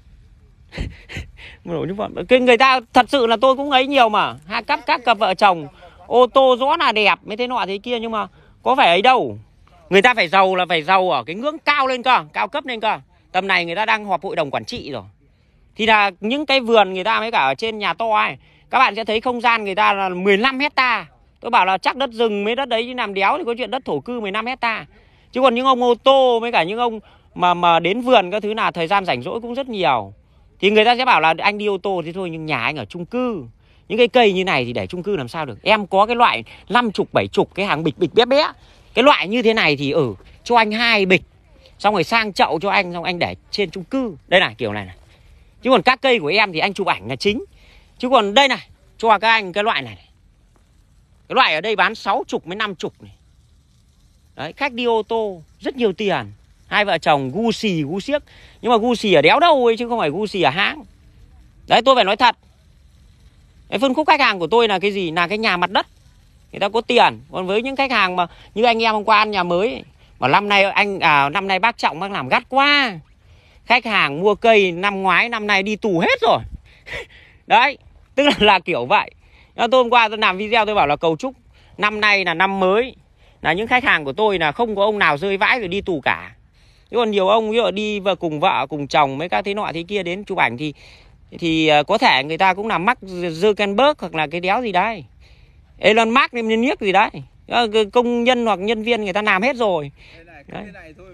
Nổ như bom. Cái người ta thật sự là tôi cũng ấy nhiều mà. Hai cặp các cặp vợ chồng, ô tô rõ là đẹp, mấy thế nọ thế kia, nhưng mà có phải ấy đâu. Người ta phải giàu là phải giàu ở cái ngưỡng cao lên cơ, cao cấp lên cơ. Tầm này người ta đang họp hội đồng quản trị rồi. Thì là những cái vườn người ta mới cả ở trên nhà to ấy, các bạn sẽ thấy không gian người ta là mười lăm hecta. Tôi bảo là chắc đất rừng mấy đất đấy chứ làm đéo thì có chuyện đất thổ cư mười lăm hecta. Chứ còn những ông ô tô với cả những ông mà mà đến vườn các thứ là thời gian rảnh rỗi cũng rất nhiều. Thì người ta sẽ bảo là anh đi ô tô thì thôi, nhưng nhà anh ở chung cư. Những cái cây như này thì để chung cư làm sao được. Em có cái loại năm chục, bảy chục cái hàng bịch bịch bé bé. Cái loại như thế này thì ở ừ, cho anh hai bịch. Xong rồi sang chậu cho anh, xong anh để trên chung cư. Đây này, kiểu này này. Chứ còn các cây của em thì anh chụp ảnh là chính. Chứ còn đây này, cho các anh cái loại này, này. Cái loại ở đây bán sáu chục với năm chục này. Đấy, khách đi ô tô rất nhiều tiền. Hai vợ chồng gu xì gu xiếc. Nhưng mà gu xì ở đéo đâu ấy, chứ không phải gu xì ở hãng. Đấy, tôi phải nói thật. Cái phân khúc khách hàng của tôi là cái gì? Là cái nhà mặt đất. Người ta có tiền. Còn với những khách hàng mà như anh em hôm qua ăn nhà mới, mà năm nay anh à, năm nay bác Trọng bác làm gắt quá. Khách hàng mua cây năm ngoái năm nay đi tù hết rồi. Đấy, tức là, là kiểu vậy. Tôi hôm qua tôi làm video tôi bảo là cầu chúc năm nay là năm mới, là những khách hàng của tôi là không có ông nào rơi vãi rồi đi tù cả. Chứ còn nhiều ông ví dụ đi và cùng vợ cùng chồng mấy các thế nọ thế kia đến chụp ảnh thì thì có thể người ta cũng làm mắc Zuckerberg hoặc là cái đéo gì đấy, Elon Musk nên niếc gì đấy, công nhân hoặc nhân viên người ta làm hết rồi. Đấy.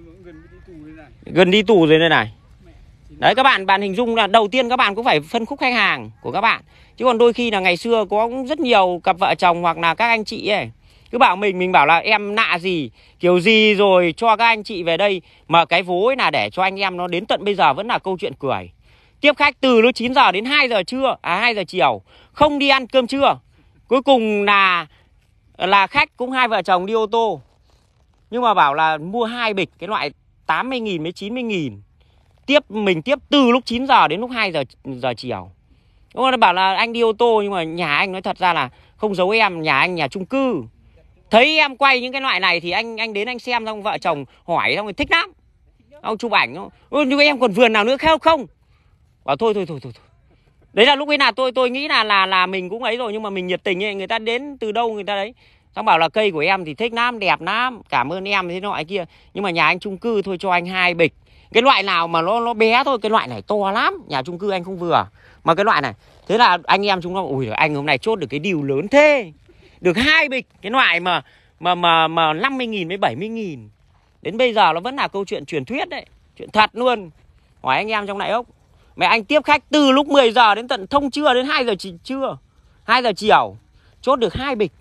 Gần đi tù rồi đây này. Đấy, các bạn bạn hình dung là đầu tiên các bạn cũng phải phân khúc khách hàng của các bạn. Chứ còn đôi khi là ngày xưa có rất nhiều cặp vợ chồng hoặc là các anh chị ấy cứ bảo mình, mình bảo là em nạ gì, kiểu gì rồi cho các anh chị về đây. Mà cái vố ấy là để cho anh em nó đến tận bây giờ vẫn là câu chuyện cười. Tiếp khách từ lúc chín giờ đến hai giờ trưa, à hai giờ chiều, không đi ăn cơm trưa. Cuối cùng là là khách cũng hai vợ chồng đi ô tô. Nhưng mà bảo là mua hai bịch cái loại tám mươi nghìn với chín mươi nghìn. Tiếp mình tiếp từ lúc chín giờ đến lúc hai giờ giờ chiều. Đúng không? Nó bảo là anh đi ô tô nhưng mà nhà anh nói thật ra là không giấu em, nhà anh nhà chung cư. Thấy em quay những cái loại này thì anh anh đến anh xem, xong vợ chồng hỏi xong rồi thích lắm. Ông chụp ảnh không? Nhưng em còn vườn nào nữa không không? Bảo thôi thôi thôi thôi. Đấy là lúc ấy là tôi tôi nghĩ là là là mình cũng ấy rồi, nhưng mà mình nhiệt tình ấy, người ta đến từ đâu người ta đấy. Xong bảo là cây của em thì thích lắm, đẹp lắm, cảm ơn em thế loại kia. Nhưng mà nhà anh chung cư thôi cho anh hai bịch. Cái loại nào mà nó nó bé thôi, cái loại này to lắm, nhà chung cư anh không vừa. Mà cái loại này, thế là anh em chúng nó ui giời, anh hôm nay chốt được cái điều lớn thế. Được hai bịch cái loại mà mà mà mà năm mươi nghìn với bảy mươi nghìn. Đến bây giờ nó vẫn là câu chuyện truyền thuyết đấy, chuyện thật luôn. Hỏi anh em trong này ốc, mẹ anh tiếp khách từ lúc mười giờ đến tận thông trưa đến hai giờ trưa, hai giờ chiều, chốt được hai bịch.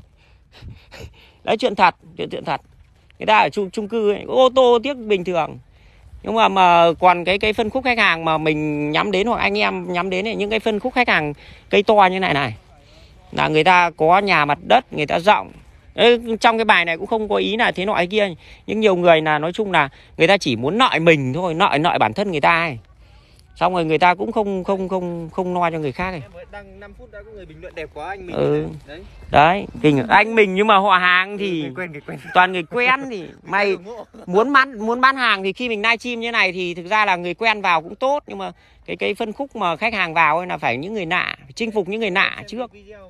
Đấy, chuyện thật, chuyện chuyện thật. Người ta ở chung chung cư ấy, ô tô tiếc bình thường. Nhưng mà mà còn cái cái phân khúc khách hàng mà mình nhắm đến hoặc anh em nhắm đến ấy, những cái phân khúc khách hàng cây to như này này, là người ta có nhà mặt đất, người ta rộng. Đấy, trong cái bài này cũng không có ý là thế nọ cái kia, nhưng nhiều người là nói chung là người ta chỉ muốn nợ mình thôi, nợ nợ bản thân người ta ấy. Xong rồi người ta cũng không không không không lo cho người khác ấy. Đăng năm phút đã có người bình luận đẹp quá anh mình. Ừ. Đấy. Đấy, kinh anh mình nhưng mà họ hàng thì người quen, người quen. toàn người quen thì mày muốn bán muốn bán hàng thì khi mình livestream như này thì thực ra là người quen vào cũng tốt, nhưng mà cái cái phân khúc mà khách hàng vào ấy là phải những người lạ, phải chinh phục những người lạ trước.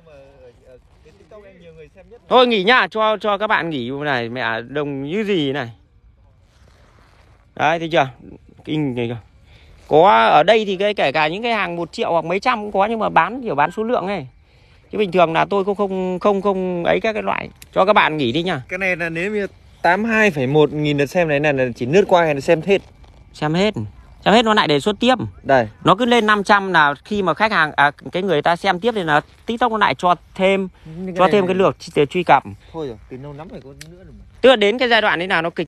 Thôi nghỉ nhá, cho cho các bạn nghỉ này, mẹ đồng như gì này. Đấy, thấy chưa? Kinh này cơ. Có ở đây thì cái kể cả những cái hàng một triệu hoặc mấy trăm cũng có, nhưng mà bán kiểu bán số lượng này. Chứ bình thường là tôi không không không không ấy các cái loại. Cho các bạn nghỉ đi nhá. Cái này là nếu như tám mươi hai phẩy một nghìn lượt xem này là chỉ lướt qua hay là xem hết. Xem hết. Xem hết nó lại đề xuất tiếp. Đây. Nó cứ lên năm trăm là khi mà khách hàng à, cái người ta xem tiếp thì là TikTok nó lại cho thêm cho thêm cái lượt truy cập. Thôi rồi, từ lâu lắm phải có nữa rồi mà. Tức là đến cái giai đoạn đấy là nó kịch